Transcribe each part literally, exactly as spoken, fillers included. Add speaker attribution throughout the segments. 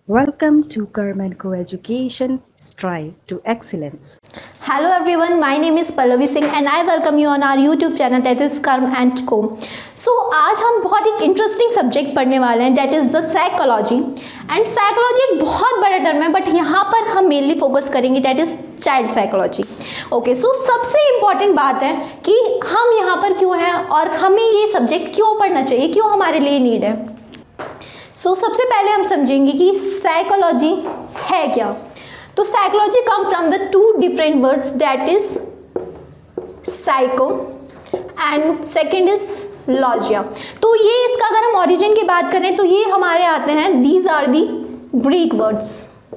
Speaker 1: Welcome to Carmen Co-Education Strive to Excellence.
Speaker 2: Hello everyone, my name is Pallavi Singh and I welcome you on our YouTube channel that is Karm and Co. So आज हम बहुत एक interesting subject पढ़ने वाले हैं that is the psychology and psychology एक बहुत बड़ा टर्म है बट यहाँ पर हम मेनली फोकस करेंगे that is child psychology. Okay so सबसे इम्पॉर्टेंट बात है कि हम यहाँ पर क्यों हैं और हमें ये सब्जेक्ट क्यों पढ़ना चाहिए, क्यों हमारे लिए नीड है. सो so, सबसे पहले हम समझेंगे कि साइकोलॉजी है क्या. तो psychology come from the two different words that is psycho and second is logia. तो ये इसका अगर हम ओरिजिन की बात करें तो ये हमारे आते हैं these are the Greek words.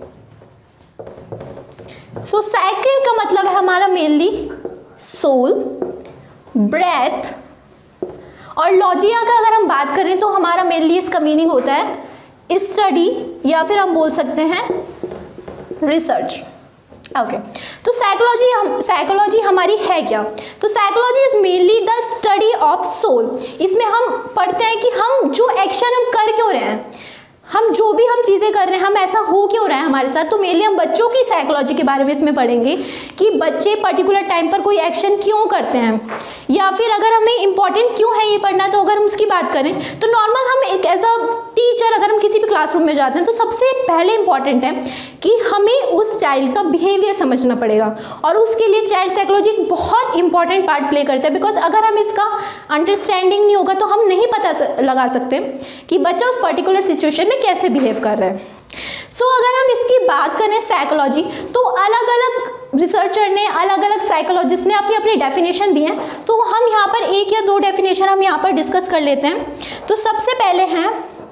Speaker 2: So साइकिल का मतलब है हमारा मेनली सोल, ब्रेथ, और लॉजिया का अगर हम बात करें तो हमारा मेनली इसका मीनिंग होता है स्टडी या फिर हम बोल सकते हैं रिसर्च. ओके तो साइकोलॉजी हम साइकोलॉजी हमारी है क्या. तो psychology is mainly the study of soul. इसमें हम पढ़ते हैं कि हम जो एक्शन हम कर क्यों रहे हैं, हम जो भी हम चीज़ें कर रहे हैं हम ऐसा हो क्यों रहा है हमारे साथ. तो मेनली हम बच्चों की साइकोलॉजी के बारे में इसमें पढ़ेंगे कि बच्चे पर्टिकुलर टाइम पर कोई एक्शन क्यों करते हैं, या फिर अगर हमें इंपॉर्टेंट क्यों है ये पढ़ना. तो अगर हम उसकी बात करें तो नॉर्मल हम एक एज अ टीचर अगर हम किसी भी क्लासरूम में जाते हैं तो सबसे पहले इंपॉर्टेंट है कि हमें उस चाइल्ड का बिहेवियर समझना पड़ेगा और उसके लिए चाइल्ड साइकोलॉजी एक बहुत इंपॉर्टेंट पार्ट प्ले करता है. बिकॉज अगर हम इसका अंडरस्टैंडिंग नहीं होगा तो हम नहीं पता लगा सकते कि बच्चा उस पर्टिकुलर सिचुएशन में कैसे बिहेव कर रहा है. सो so, अगर हम इसकी बात करें साइकोलॉजी तो अलग अलग रिसर्चर ने अलग अलग साइकोलॉजिस्ट ने अपनी अपनी डेफिनेशन दी हैं. सो so, हम यहाँ पर एक या दो डेफिनेशन हम यहाँ पर डिस्कस कर लेते हैं. तो सबसे पहले हैं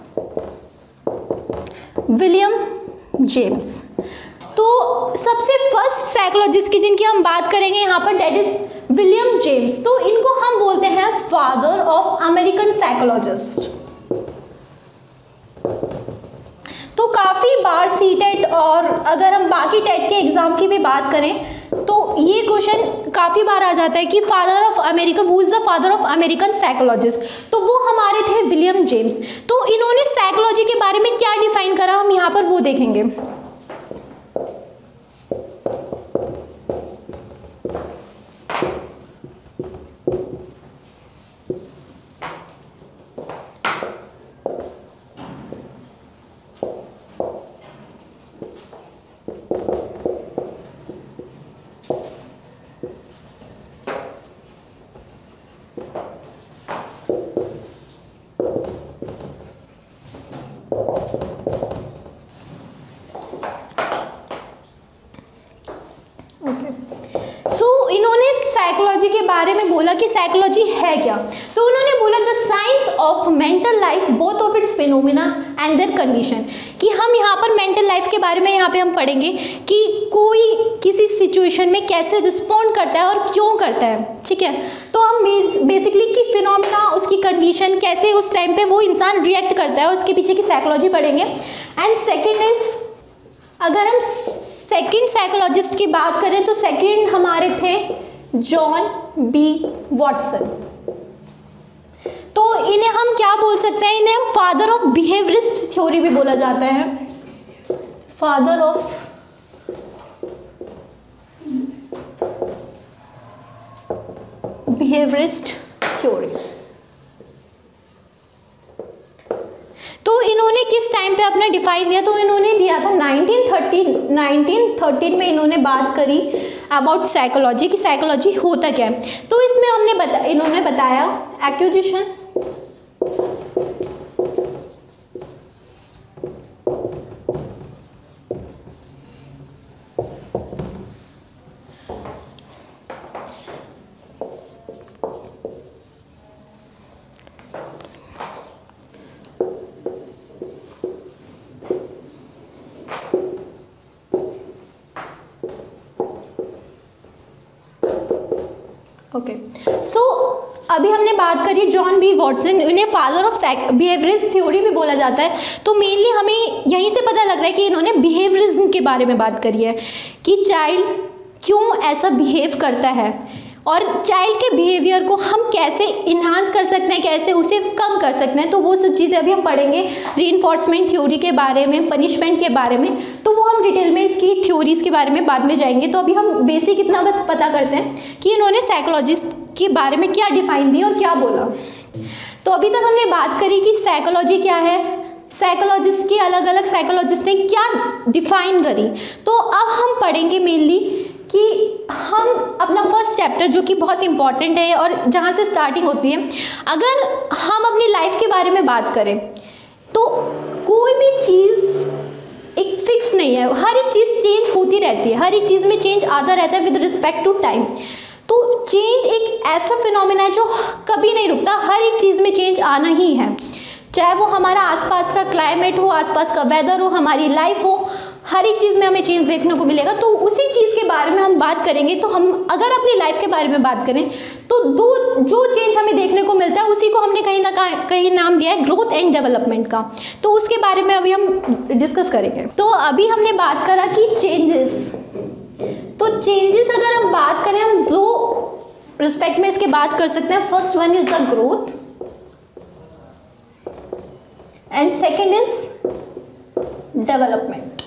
Speaker 2: विलियम जेम्स. तो सबसे फर्स्ट साइकोलॉजिस्ट की जिनकी हम बात करेंगे यहाँ पर डेट इज विलियम जेम्स. तो इनको हम बोलते हैं फादर ऑफ अमेरिकन साइकोलॉजिस्ट. तो काफ़ी बार सी टेट और अगर हम बाकी टेट के एग्जाम की भी बात करें तो ये क्वेश्चन काफ़ी बार आ जाता है कि father of America, who is the father of American psychologist. तो वो हमारे थे विलियम जेम्स. तो इन्होंने साइकोलॉजी के बारे में क्या डिफाइन करा हम यहाँ पर वो देखेंगे. सो so, इन्होंने साइकोलॉजी के बारे में बोला कि साइकोलॉजी है क्या. तो उन्होंने बोला the science of mental life both of its phenomena and their condition. कि हम यहाँ पर मेंटल लाइफ के बारे में यहाँ पे हम पढ़ेंगे कि कोई किसी सिचुएशन में कैसे रिस्पॉन्ड करता है और क्यों करता है. ठीक है, तो हम बेसिकली कि फिनोमिना, उसकी कंडीशन, कैसे उस टाइम पे वो इंसान रिएक्ट करता है, उसके पीछे की साइकोलॉजी पढ़ेंगे. एंड सेकेंड इज अगर हम सेकंड साइकोलॉजिस्ट की बात करें तो सेकंड हमारे थे जॉन बी वॉटसन. तो इन्हें हम क्या बोल सकते हैं, इन्हें हम फादर ऑफ बिहेवियरिस्ट थ्योरी भी बोला जाता है. Father of behaviourist theory. तो इन्होंने किस टाइम पे अपना डिफाइन दिया, तो इन्होंने दिया था नाइनटीन थर्टी नाइनटीन थर्टीन में इन्होंने बात करी अबाउट साइकोलॉजी कि साइकोलॉजी होता क्या है. तो इसमें हमने बता इन्होंने बताया एक्विजिशन, ओके सो अभी हमने बात करी जॉन बी वॉटसन, इन्हें फादर ऑफ बिहेवियरिस्ट थ्योरी भी बोला जाता है. तो मेनली हमें यहीं से पता लग रहा है कि इन्होंने बिहेवियरिज्म के बारे में बात करी है कि चाइल्ड क्यों ऐसा बिहेव करता है और चाइल्ड के बिहेवियर को हम कैसे इन्हांस कर सकते हैं, कैसे उसे कम कर सकते हैं, तो वो सब चीज़ें अभी हम पढ़ेंगे। रीइंफोर्समेंट थ्योरी के बारे में, पनिशमेंट के बारे में, तो वो हम डिटेल में इसकी थ्योरीज के बारे में बाद में जाएंगे। तो अभी हम बेसिक इतना बस पता करते हैं कि इन्होंने साइकोलॉजिस्ट के बारे में क्या डिफाइन दिया और क्या बोला। तो अभी तक हमने बात करी कि साइकोलॉजी क्या है, साइकोलॉजिस्ट की अलग अलग साइकोलॉजिस्ट ने क्या डिफाइन करी। तो अब हम पढ़ेंगे मेनली कि हम अपना फर्स्ट चैप्टर जो कि बहुत इंपॉर्टेंट है और जहाँ से स्टार्टिंग होती है, अगर हम अपनी लाइफ के बारे में बात करें तो कोई भी चीज़ एक फिक्स नहीं है, हर एक चीज़ चेंज होती रहती है, हर एक चीज़ में चेंज आता रहता है विद रिस्पेक्ट टू टाइम। तो चेंज एक ऐसा फिनोमेना है जो कभी नहीं रुकता, हर एक चीज़ में चेंज आना ही है, चाहे वो हमारा आसपास का क्लाइमेट हो, आसपास का वेदर हो, हमारी लाइफ हो, हर एक चीज़ में हमें चेंज देखने को मिलेगा। तो उसी चीज़ के बारे में हम बात करेंगे। तो हम अगर अपनी लाइफ के बारे में बात करें तो दो जो चेंज हमें देखने को मिलता है उसी को हमने कहीं ना कहीं नाम दिया है ग्रोथ एंड डेवलपमेंट का। तो उसके बारे में अभी हम डिस्कस करेंगे। तो अभी हमने बात करा कि चेंजेस, तो चेंजेस अगर हम बात करें, हम दो रिस्पेक्ट में इसके बात कर सकते हैं। First one is the growth and second is development.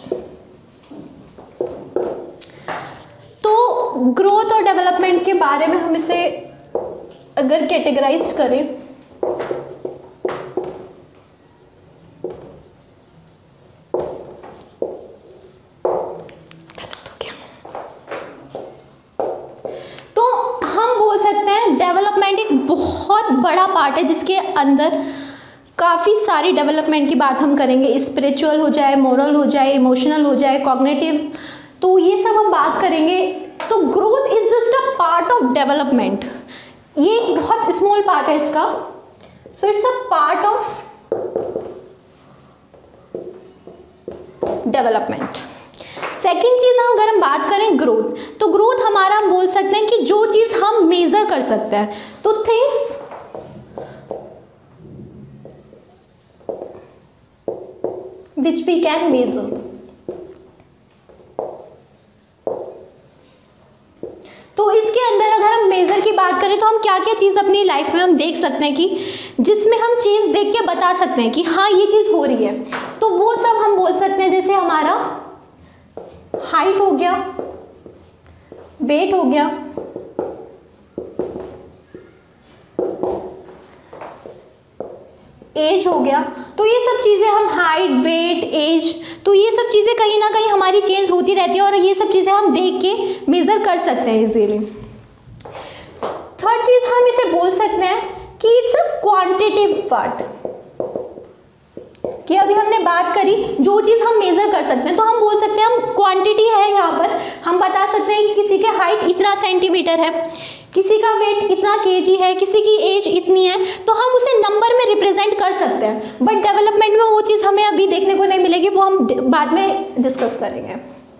Speaker 2: तो ग्रोथ और डेवलपमेंट के बारे में हम इसे अगर कैटेगराइज करें तो हम बोल सकते हैं डेवलपमेंट एक बहुत बड़ा पार्ट है जिसके अंदर काफ़ी सारी डेवलपमेंट की बात हम करेंगे। स्पिरिचुअल हो जाए, मोरल हो जाए, इमोशनल हो जाए, कॉग्निटिव, तो ये सब हम बात करेंगे। तो growth is just a part of development, ये एक बहुत स्मॉल पार्ट है इसका। So it's a part of development. Second चीज़ अगर हम बात करें ग्रोथ, तो ग्रोथ हमारा हम बोल सकते हैं कि जो चीज़ हम मेजर कर सकते हैं, तो things which we can measure। तो इसके अंदर अगर हम मेजर की बात करें तो हम क्या क्या चीज़ अपनी लाइफ में हम देख सकते हैं कि जिसमें हम चेंज देख के बता सकते हैं कि हाँ ये चीज़ हो रही है। तो वो सब हम बोल सकते हैं, जैसे हमारा हाइट हो गया, वेट हो गया, एज हो गया। तो ये सब चीज़ें हम हाइट, वेट, एज, तो ये सब चीज़ें कहीं ना कहीं हमारी चेंज होती रहती है और ये सब चीज़ें हम देख के मेज़र कर सकते हैं इजीली। थर्ड चीज़ हम इसे बोल सकते हैं कि इट्स अ क्वांटिटेटिव पार्ट, कि अभी हमने बात करी जो चीज़ हम मेज़र कर सकते हैं, तो हम बोल सकते हैं हम क्वांटिटी है यहाँ पर, हम बता सकते हैं कि किसी के हाइट इतना सेंटीमीटर है, किसी का वेट इतना केजी है, किसी की एज इतनी है, तो हम उसे नंबर में रिप्रेजेंट कर सकते हैं। बट डेवलपमेंट में वो चीज़ हमें अभी देखने को नहीं मिलेगी, वो हम बाद में डिस्कस करेंगे।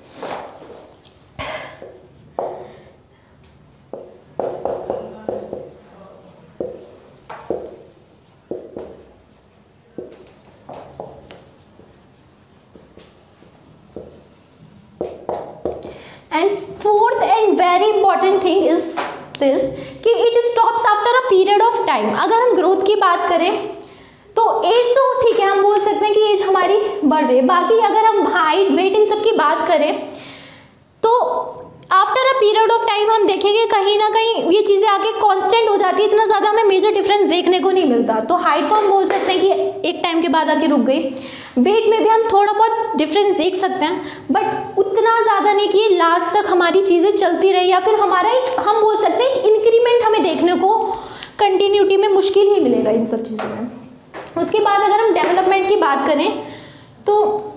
Speaker 2: And fourth and very important thing is this कि it stops after a period of time. अगर हम ग्रोथ की बात करें तो एज तो ठीक है, हम बोल सकते हैं कि एज हमारी बढ़ रही है। बाकी अगर हम हाइट, वेट, इन सब की बात करें तो after a period of time हम देखेंगे कहीं ना कहीं ये चीज़ें आके कांस्टेंट हो जाती है, इतना ज़्यादा हमें मेजर डिफरेंस देखने को नहीं मिलता। तो हाइट तो हम बोल सकते हैं कि एक टाइम के बाद आके रुक गई। वेट में भी हम थोड़ा बहुत डिफरेंस देख सकते हैं, बट उतना ज़्यादा नहीं कि लास्ट तक हमारी चीज़ें चलती रही, या फिर हमारा एक हम बोल सकते हैं इंक्रीमेंट हमें देखने को कंटिन्यूटी में मुश्किल ही मिलेगा इन सब चीज़ों में। उसके बाद अगर हम डेवलपमेंट की बात करें तो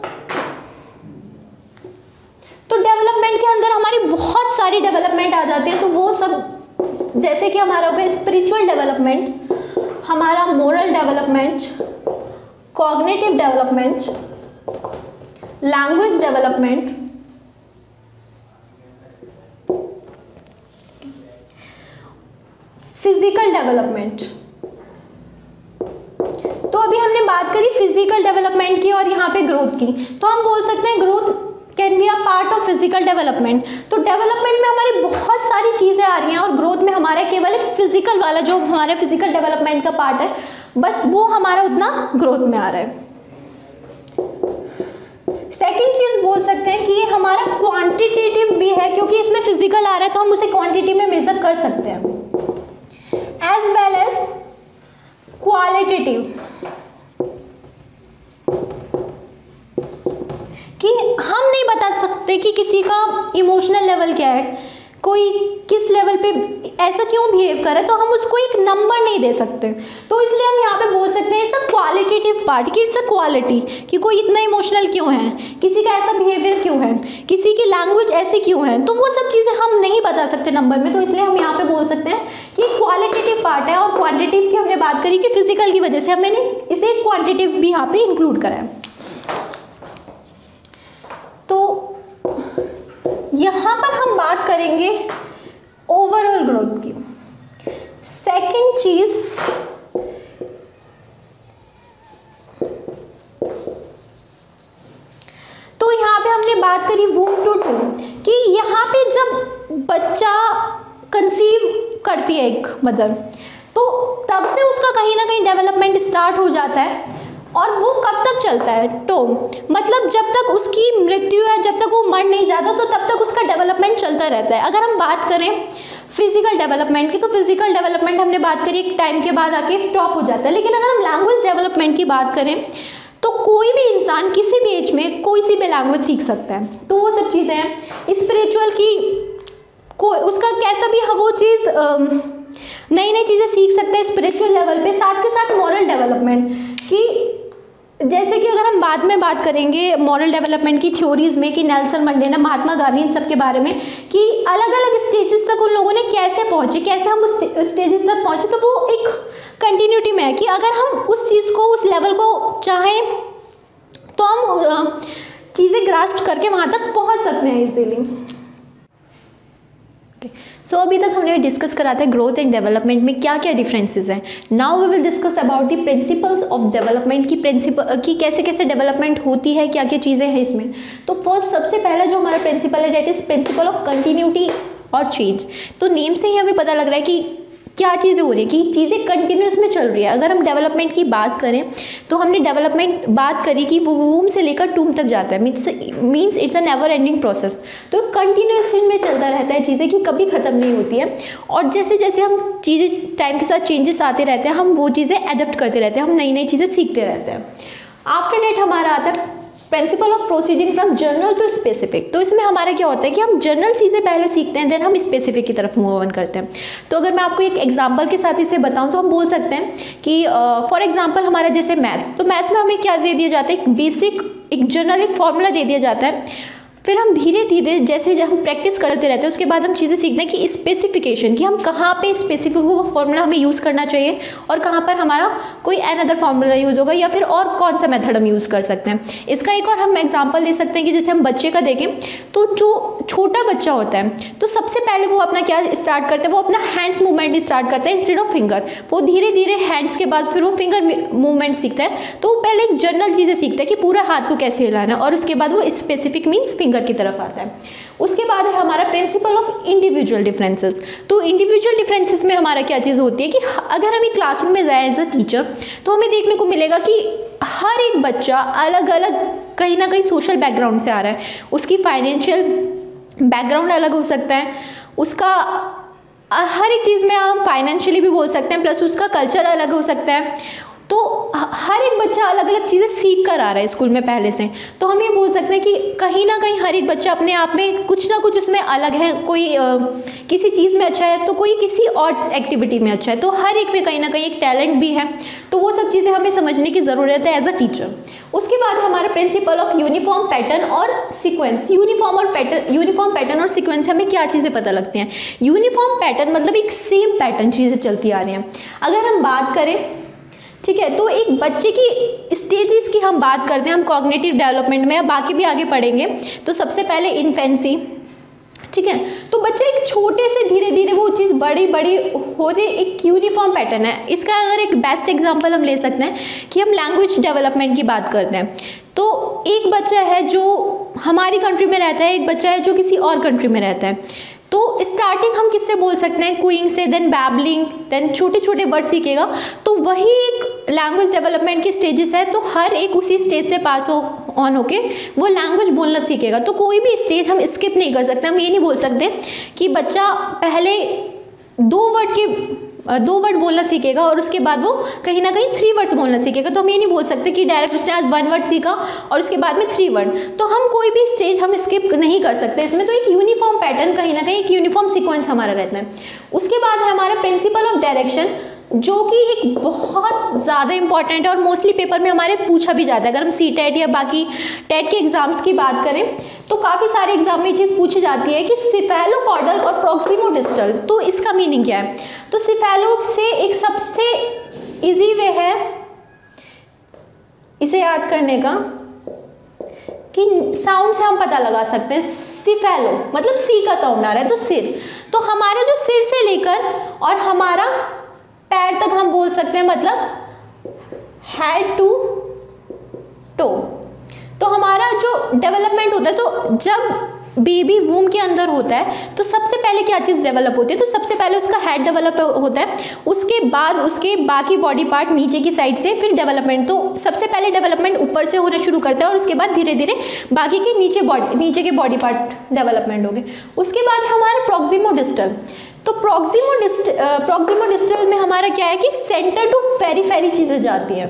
Speaker 2: तो डेवलपमेंट के अंदर हमारी बहुत सारी डेवलपमेंट आ जाती है। तो वो सब जैसे कि हमारा हो गया स्पिरिचुअल डेवलपमेंट, हमारा moral development, cognitive development, language development, physical development. तो अभी हमने बात करी फिजिकल डेवलपमेंट की और यहाँ पे ग्रोथ की। तो हम बोल सकते हैं growth can be a part of physical development. तो डेवलपमेंट में हमारी बहुत सारी चीज़ें आ रही हैं और ग्रोथ में हमारा केवल एक फिजिकल वाला जो हमारे फिजिकल डेवलपमेंट का पार्ट है बस वो हमारा उतना ग्रोथ में आ रहा है। सेकेंड चीज़ बोल सकते हैं कि ये हमारा क्वांटिटेटिव भी है क्योंकि इसमें फिजिकल आ रहा है तो हम उसे क्वांटिटी में मेजर कर सकते हैं, एज वेल एज क्वालिटेटिव कि हम नहीं बता सकते कि किसी का इमोशनल लेवल क्या है, कोई किस लेवल पे ऐसा क्यों बिहेव कर रहा है, तो हम उसको एक नंबर नहीं दे सकते। तो इसलिए हम यहाँ पे बोल सकते हैं इट्स अ क्वालिटेटिव पार्ट कि इट्स अ क्वालिटी कि कोई इतना इमोशनल क्यों है, किसी का ऐसा बिहेवियर क्यों है, किसी की लैंग्वेज ऐसी क्यों है, तो वो सब चीज़ें हम नहीं बता सकते नंबर में। तो इसलिए हम यहाँ पे बोल सकते हैं कि क्वालिटेटिव पार्ट है और क्वांटिटिव की हमने बात करी कि फिजिकल की वजह से हमने इसे क्वांटिटिव भी यहाँ पे इंक्लूड करा है। तो यहाँ पर हम बात करेंगे ओवरऑल ग्रोथ की। सेकंड चीज तो यहाँ पे हमने बात करी वूम टू टूम कि यहाँ पे जब बच्चा कंसीव करती है एक मदर तो तब से उसका कहीं ना कहीं डेवलपमेंट स्टार्ट हो जाता है और वो कब तक चलता है, टोम मतलब जब तक उसकी मृत्यु है, जब तक वो मर नहीं जाता तो तब तक उसका डेवलपमेंट चलता रहता है। अगर हम बात करें फिजिकल डेवलपमेंट की तो फिजिकल डेवलपमेंट हमने बात करी एक टाइम के बाद आके स्टॉप हो जाता है, लेकिन अगर हम लैंग्वेज डेवलपमेंट की बात करें तो कोई भी इंसान किसी भी एज में कोई सी भी लैंग्वेज सीख सकता है। तो वो सब चीज़ें हैं स्पिरिचुअल की, कोई उसका कैसा भी वो चीज़ नई नई चीज़ें सीख सकते हैं स्पिरिचुअल लेवल पे, साथ के साथ मॉरल डेवलपमेंट की, जैसे कि अगर हम बाद में बात करेंगे मॉरल डेवलपमेंट की थ्योरीज में कि नेल्सन मंडेला, महात्मा गांधी, इन सब के बारे में कि अलग अलग स्टेजेस तक उन लोगों ने कैसे पहुंचे, कैसे हम उस स्टेजेस तक पहुंचे, तो वो एक कंटिन्यूटी में है कि अगर हम उस चीज़ को उस लेवल को चाहें तो हम चीज़ें ग्रास्प करके वहाँ तक पहुँच सकते हैं इजीली। सो so, अभी तक हमने डिस्कस करा था ग्रोथ एंड डेवलपमेंट में क्या क्या डिफरेंसेस हैं। Now we will discuss about the principles of development की प्रिंसिपल की कैसे कैसे डेवलपमेंट होती है, क्या क्या चीज़ें हैं इसमें। तो फर्स्ट सबसे पहला जो हमारा प्रिंसिपल है that is principle of continuity और चेंज। तो नेम से ही हमें पता लग रहा है कि क्या चीज़ें हो रही है, कि चीज़ें कंटिन्यूस में चल रही है। अगर हम डेवलपमेंट की बात करें तो हमने डेवलपमेंट बात करी कि वो वूम से लेकर टूम तक जाता है, means means it's a never ending process. तो कंटिन्यूएशन में चलता रहता है चीज़ें कि कभी ख़त्म नहीं होती है। और जैसे जैसे हम चीज़ें टाइम के साथ चेंजेस आते रहते हैं, हम वो चीज़ें अडेप्ट करते रहते हैं, हम नई नई चीज़ें सीखते रहते हैं। आफ्टर डेट हमारा आता है principle of proceeding from general to specific. तो इसमें हमारा क्या होता है कि हम जनरल चीज़ें पहले सीखते हैं, देन हम स्पेसिफिक की तरफ मूव ऑन करते हैं। तो अगर मैं आपको एक एग्जांपल के साथ इसे बताऊं तो हम बोल सकते हैं कि फॉर uh, एग्जांपल हमारा जैसे मैथ्स, तो मैथ्स में हमें क्या दे दिया जाता है, एक बेसिक एक जनरल एक फॉर्मूला दे दिया जाता है। फिर हम धीरे धीरे जैसे जब हम प्रैक्टिस करते रहते हैं उसके बाद हम चीज़ें सीखते हैं कि स्पेसिफिकेशन, कि हम कहाँ पे स्पेसिफिक वो फार्मूला हमें यूज़ करना चाहिए और कहाँ पर हमारा कोई अनदर फार्मूला यूज़ होगा या फिर और कौन सा मेथड हम यूज़ कर सकते हैं। इसका एक और हम एग्जांपल ले सकते हैं कि जैसे हम बच्चे का देखें तो जो छोटा बच्चा होता है तो सबसे पहले वो अपना क्या स्टार्ट करता है, वो अपना हैंड्स मूवमेंट स्टार्ट करता है इंस्टेड ऑफ फिंगर। वो धीरे धीरे हैंड्स के बाद फिर वो फिंगर मूवमेंट सीखता है। तो वो पहले एक जनरल चीज़ें सीखता है कि पूरा हाथ को कैसे हिलाना है और उसके बाद वो स्पेसिफिक मीन्स फिंगर की तरफ आता है। उसके बाद है हमारा प्रिंसिपल ऑफ इंडिविजुअल डिफरेंसेस। तो इंडिविजुअल डिफरेंसेस में हमारा क्या चीज़ होती है कि अगर हम एक क्लासरूम में जाए एज अ टीचर तो हमें देखने को मिलेगा कि हर एक बच्चा अलग अलग कहीं ना कहीं सोशल बैकग्राउंड से आ रहा है। उसकी फाइनेंशियल बैकग्राउंड अलग हो सकता है, उसका हर एक चीज़ में हम फाइनेंशियली भी बोल सकते हैं, प्लस उसका कल्चर अलग हो सकता है। तो हर एक बच्चा अलग अलग चीज़ें सीख कर आ रहा है स्कूल में पहले से। तो हम ये बोल सकते हैं कि कहीं ना कहीं हर एक बच्चा अपने आप में कुछ ना कुछ उसमें अलग है। कोई आ, किसी चीज़ में अच्छा है तो कोई किसी और एक्टिविटी में अच्छा है। तो हर एक में कहीं ना कहीं एक टैलेंट भी है। तो वो सब चीज़ें हमें समझने की ज़रूरत है एज अ टीचर। उसके बाद हमारा प्रिंसिपल ऑफ यूनिफॉर्म पैटर्न और सीक्वेंस। यूनिफॉर्म और पैटर्न यूनिफॉर्म पैटर्न और सीक्वेंस हमें क्या चीज़ें पता लगती हैं। यूनिफॉर्म पैटर्न मतलब एक सेम पैटर्न चीज़ें चलती आ रही हैं। अगर हम बात करें, ठीक है, तो एक बच्चे की स्टेजेस की हम बात करते हैं, हम कॉग्निटिव डेवलपमेंट में, बाकी भी आगे पढ़ेंगे। तो सबसे पहले इन्फेंसी, ठीक है, तो बच्चा एक छोटे से धीरे धीरे वो चीज़ बड़ी बड़ी होते एक यूनिफॉर्म पैटर्न है। इसका अगर एक बेस्ट एग्जांपल हम ले सकते हैं कि हम लैंग्वेज डेवलपमेंट की बात करते हैं। तो एक बच्चा है जो हमारी कंट्री में रहता है, एक बच्चा है जो किसी और कंट्री में रहता है। तो स्टार्टिंग हम किससे बोल सकते हैं? क्यूइंग से, देन बैबलिंग, देन छोटे छोटे वर्ड सीखेगा। तो वही एक लैंग्वेज डेवलपमेंट की स्टेजेस है। तो हर एक उसी स्टेज से पास ऑन होके वो लैंग्वेज बोलना सीखेगा। तो कोई भी स्टेज हम स्किप नहीं कर सकते। हम ये नहीं बोल सकते कि बच्चा पहले दो वर्ड के दो वर्ड बोलना सीखेगा और उसके बाद वो कहीं ना कहीं थ्री वर्ड्स बोलना सीखेगा। तो हम ये नहीं बोल सकते कि डायरेक्ट उसने आज वन वर्ड सीखा और उसके बाद में थ्री वर्ड। तो हम कोई भी स्टेज हम स्किप नहीं कर सकते इसमें। तो एक यूनिफॉर्म पैटर्न, कहीं ना कहीं एक यूनिफॉर्म सीक्वेंस हमारा रहता है। उसके बाद है हमारा प्रिंसिपल ऑफ डायरेक्शन, जो कि एक बहुत ज़्यादा इंपॉर्टेंट है और मोस्टली पेपर में हमारे पूछा भी जाता है। अगर हम सी टेट या बाकी टेट के एग्जाम्स की बात करें तो काफ़ी सारे एग्जाम में ये चीज़ पूछी जाती है कि सिफेलोकॉर्डल और प्रॉक्सिमोडिस्टल, तो इसका मीनिंग क्या है? तो सिफेलो से एक सबसे इजी वे है इसे याद करने का कि साउंड से हम पता लगा सकते हैं। सिफेलो मतलब सी का साउंड आ रहा है, तो सिर। तो हमारा जो सिर से लेकर और हमारा पैर तक हम बोल सकते हैं, मतलब हेड टू टो। तो हमारा जो डेवलपमेंट होता है, तो जब बेबी वूम के अंदर होता है तो सबसे पहले क्या चीज़ डेवलप होती है? तो सबसे पहले उसका हेड डेवलप होता है, उसके बाद उसके बाकी बॉडी पार्ट नीचे की साइड से फिर डेवलपमेंट। तो सबसे पहले डेवलपमेंट ऊपर से होना शुरू करता है और उसके बाद धीरे धीरे बाकी के नीचे बॉडी नीचे के बॉडी पार्ट डेवलपमेंट हो गए। उसके बाद हमारा प्रॉक्सिमोडिस्टल। तो प्रॉक्सिमोडिस्ट प्रॉक्सिमोडिस्टल में हमारा क्या है कि सेंटर टू पेरिफेरी चीज़ें जाती हैं।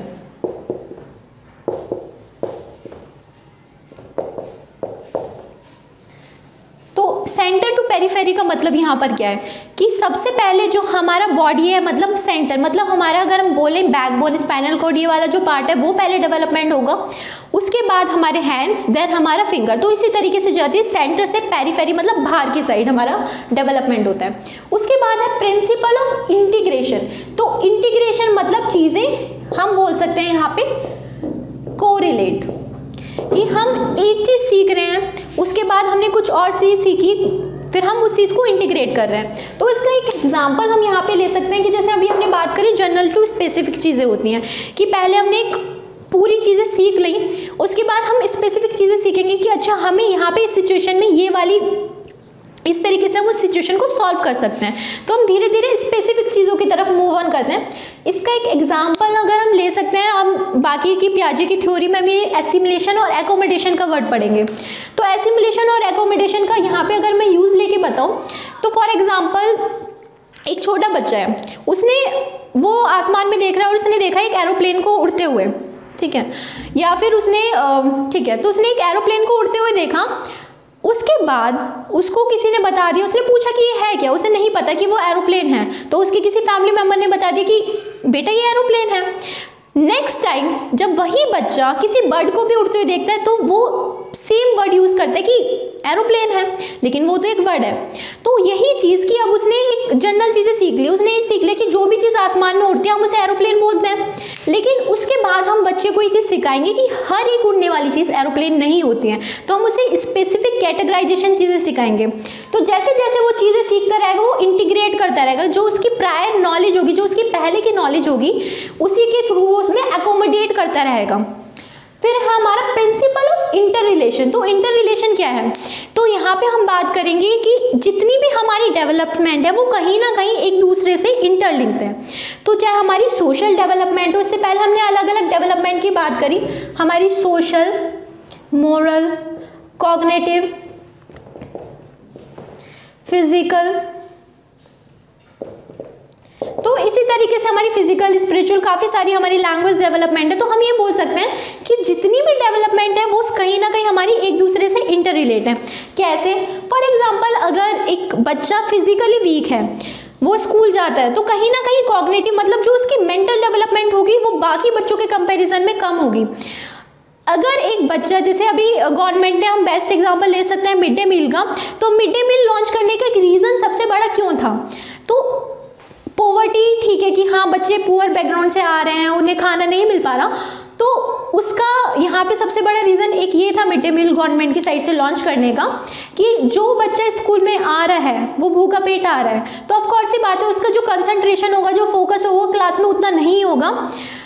Speaker 2: तो सेंटर टू पेरिफेरी का मतलब यहाँ पर क्या है कि सबसे पहले जो हमारा बॉडी है, मतलब सेंटर, मतलब हमारा अगर हम बोलें बैकबोन, स्पाइनल कॉर्ड, ये वाला जो पार्ट है वो पहले डेवलपमेंट होगा, उसके बाद हमारे हैंड्स, देन हमारा फिंगर। तो इसी तरीके से जाती है सेंटर से पेरिफेरी, मतलब बाहर की साइड हमारा डेवलपमेंट होता है। उसके बाद है प्रिंसिपल ऑफ इंटीग्रेशन। तो इंटीग्रेशन मतलब चीज़ें हम बोल सकते हैं यहाँ पे कोरिलेट, कि हम एक चीज़ सीख रहे हैं, उसके बाद हमने कुछ और चीज़ सीखी, फिर हम उस चीज़ को इंटीग्रेट कर रहे हैं। तो इसका एक एग्जांपल हम यहाँ पे ले सकते हैं कि जैसे अभी हमने बात करी जनरल टू स्पेसिफिक चीज़ें होती हैं, कि पहले हमने एक पूरी चीज़ें सीख ली, उसके बाद हम स्पेसिफिक चीज़ें सीखेंगे कि अच्छा हमें यहाँ पे इस सिचुएशन में ये वाली, इस तरीके से हम उस सिचुएशन को सॉल्व कर सकते हैं। तो हम धीरे धीरे स्पेसिफिक चीज़ों की तरफ मूव ऑन करते हैं। इसका एक एग्जांपल अगर हम ले सकते हैं, हम बाकी की पियाजे की थ्योरी में हम ये एसिमुलेशन और एकोमोडेशन का वर्ड पढ़ेंगे। तो एसिमुलेशन और एकोमोडेशन का यहाँ पे अगर मैं यूज़ लेके बताऊँ तो फॉर एग्जांपल एक छोटा बच्चा है, उसने वो आसमान में देख रहा है और उसने देखा एक एरोप्लेन को उड़ते हुए, ठीक है, या फिर उसने ठीक है तो उसने एक एरोप्लेन को उड़ते हुए देखा। उसके बाद उसको किसी ने बता दिया, उसने पूछा कि ये है क्या, उसे नहीं पता कि वो एरोप्लेन है, तो उसके किसी फैमिली मेम्बर ने बता दिया कि बेटा ये एरोप्लेन है। नेक्स्ट टाइम जब वही बच्चा किसी बर्ड को भी उड़ते हुए देखता है तो वो सेम वर्ड यूज़ करता है कि एरोप्लेन है, लेकिन वो तो एक वर्ड है। तो यही चीज़ कि अब उसने एक जनरल चीज़ें सीख ली, उसने ये सीख लिया कि जो भी चीज़ आसमान में उड़ती है हम उसे एरोप्लेन बोलते हैं। लेकिन उसके बाद हम बच्चे को ये चीज़ सिखाएंगे कि हर एक उड़ने वाली चीज़ एरोप्लेन नहीं होती है, तो हम उसे स्पेसिफिक कैटेगराइजेशन चीज़ें सिखाएंगे। तो जैसे जैसे वो चीज़ें सीखता रहेगा वो इंटीग्रेट करता रहेगा, जो उसकी प्रायर नॉलेज होगी, जो उसकी पहले की नॉलेज होगी, उसी के थ्रू उसमें एकोमोडेट करता रहेगा। फिर हमारा प्रिंसिपल ऑफ इंटर रिलेशन। तो इंटर रिलेशन क्या है? तो यहाँ पे हम बात करेंगे कि जितनी भी हमारी डेवलपमेंट है वो कहीं ना कहीं एक दूसरे से इंटरलिंक्ड है। तो चाहे हमारी सोशल डेवलपमेंट हो, इससे पहले हमने अलग अलग डेवलपमेंट की बात करी, हमारी सोशल, मोरल, कॉग्निटिव, फिजिकल। तो इसी तरीके से हमारी फिजिकल, स्पिरिचुअल, काफ़ी सारी हमारी लैंग्वेज डेवलपमेंट है। तो हम ये बोल सकते हैं कि जितनी भी डेवलपमेंट है वो कहीं ना कहीं हमारी एक दूसरे से इंटर रिलेट है। कैसे? फॉर एग्जांपल अगर एक बच्चा फिजिकली वीक है, वो स्कूल जाता है, तो कहीं ना कहीं कॉग्निटिव मतलब जो उसकी मेंटल डेवलपमेंट होगी वो बाकी बच्चों के कंपेरिजन में कम होगी। अगर एक बच्चा, जैसे अभी गवर्नमेंट ने, हम बेस्ट एग्जांपल ले सकते हैं मिड डे मील का, तो मिड डे मील लॉन्च करने का एक रीज़न सबसे बड़ा क्यों था? तो पॉवर्टी, ठीक है कि हाँ बच्चे पुअर बैकग्राउंड से आ रहे हैं, उन्हें खाना नहीं मिल पा रहा, तो उसका यहाँ पे सबसे बड़ा रीज़न एक ये था मिड डे मील गवर्नमेंट की साइड से लॉन्च करने का, कि जो बच्चा स्कूल में आ रहा है वो भूखा पेट आ रहा है, तो ऑफकोर्स सी बात है उसका जो कंसंट्रेशन होगा, जो फोकस होगा क्लास में उतना नहीं होगा।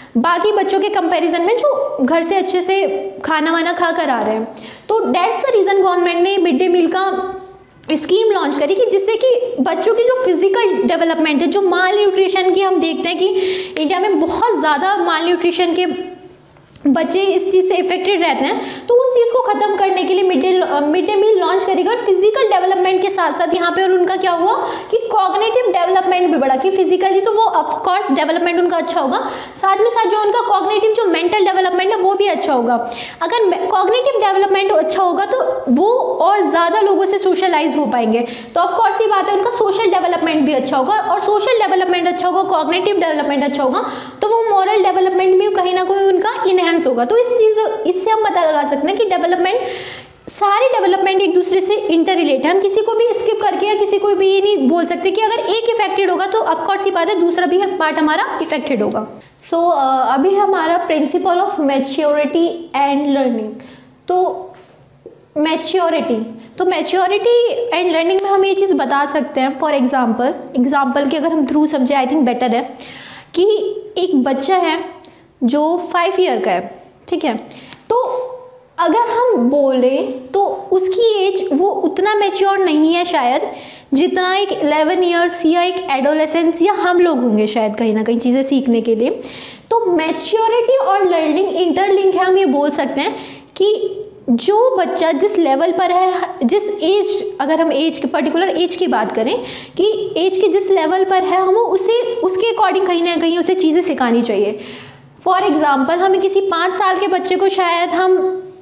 Speaker 2: बाकी बच्चों के कंपैरिजन में जो घर से अच्छे से खाना वाना खा कर आ रहे हैं। तो दैट्स द रीज़न गवर्नमेंट ने मिड डे मील का स्कीम लॉन्च करी कि जिससे कि बच्चों की जो फिजिकल डेवलपमेंट है, जो माल न्यूट्रिशन की हम देखते हैं कि इंडिया में बहुत ज़्यादा माल न्यूट्रिशन के बच्चे इस चीज़ से इफेक्टेड रहते हैं, तो उस चीज़ को ख़त्म करने के लिए mid day mid day meal launch करेगा। और फिजिकल डेवलपमेंट के साथ साथ यहाँ पे और उनका क्या हुआ कि कॉग्निटिव डेवलपमेंट भी बढ़ा, कि फिजिकली तो वो ऑफकोर्स डेवलपमेंट उनका अच्छा होगा, साथ में साथ जो उनका कॉग्निटिव जो मेंटल डेवलपमेंट है वो भी अच्छा होगा। अगर कॉग्निटिव डेवलपमेंट अच्छा होगा तो वो और ज़्यादा लोगों से सोशलाइज हो पाएंगे, तो ऑफकोर्स ये बात है उनका सोशल डेवलपमेंट भी अच्छा होगा, और सोशल डेवलपमेंट अच्छा होगा, कॉग्निटिव डेवलपमेंट अच्छा होगा, तो वो मॉरल डेवलपमेंट भी कहीं ना कहीं उनका इनहेंस होगा। तो इस चीज़ इससे हम पता लगा सकते हैं कि डेवलपमेंट, सारे डेवलपमेंट एक दूसरे से इंटर रिलेट है। हम किसी को भी स्किप करके या किसी को भी ये नहीं बोल सकते कि अगर एक इफेक्टेड होगा तो ऑफकोर्स ये बात है दूसरा भी पार्ट हमारा इफेक्टेड होगा। सो so, uh, अभी हमारा principle of maturity and learning. तो मैच्योरिटी तो मैच्योरिटी एंड लर्निंग में हम ये चीज़ बता सकते हैं, फॉर एग्जाम्पल एग्जाम्पल के अगर हम थ्रू समझे आई थिंक बेटर है, कि एक बच्चा है जो फाइव ईयर का है, ठीक है, तो अगर हम बोले तो उसकी एज वो उतना मैच्योर नहीं है शायद जितना एक इलेवन ईयर्स या एक एडोलेसेंस या हम लोग होंगे शायद कहीं ना कहीं चीज़ें सीखने के लिए। तो मैच्योरिटी और लर्निंग इंटरलिंक है। हम ये बोल सकते हैं कि जो बच्चा जिस लेवल पर है, जिस एज, अगर हम एज के पर्टिकुलर एज की बात करें कि एज के जिस लेवल पर है, हम उसे उसके अकॉर्डिंग कहीं ना कहीं उसे चीज़ें सिखानी चाहिए। फॉर एग्ज़ाम्पल हमें किसी पाँच साल के बच्चे को शायद हम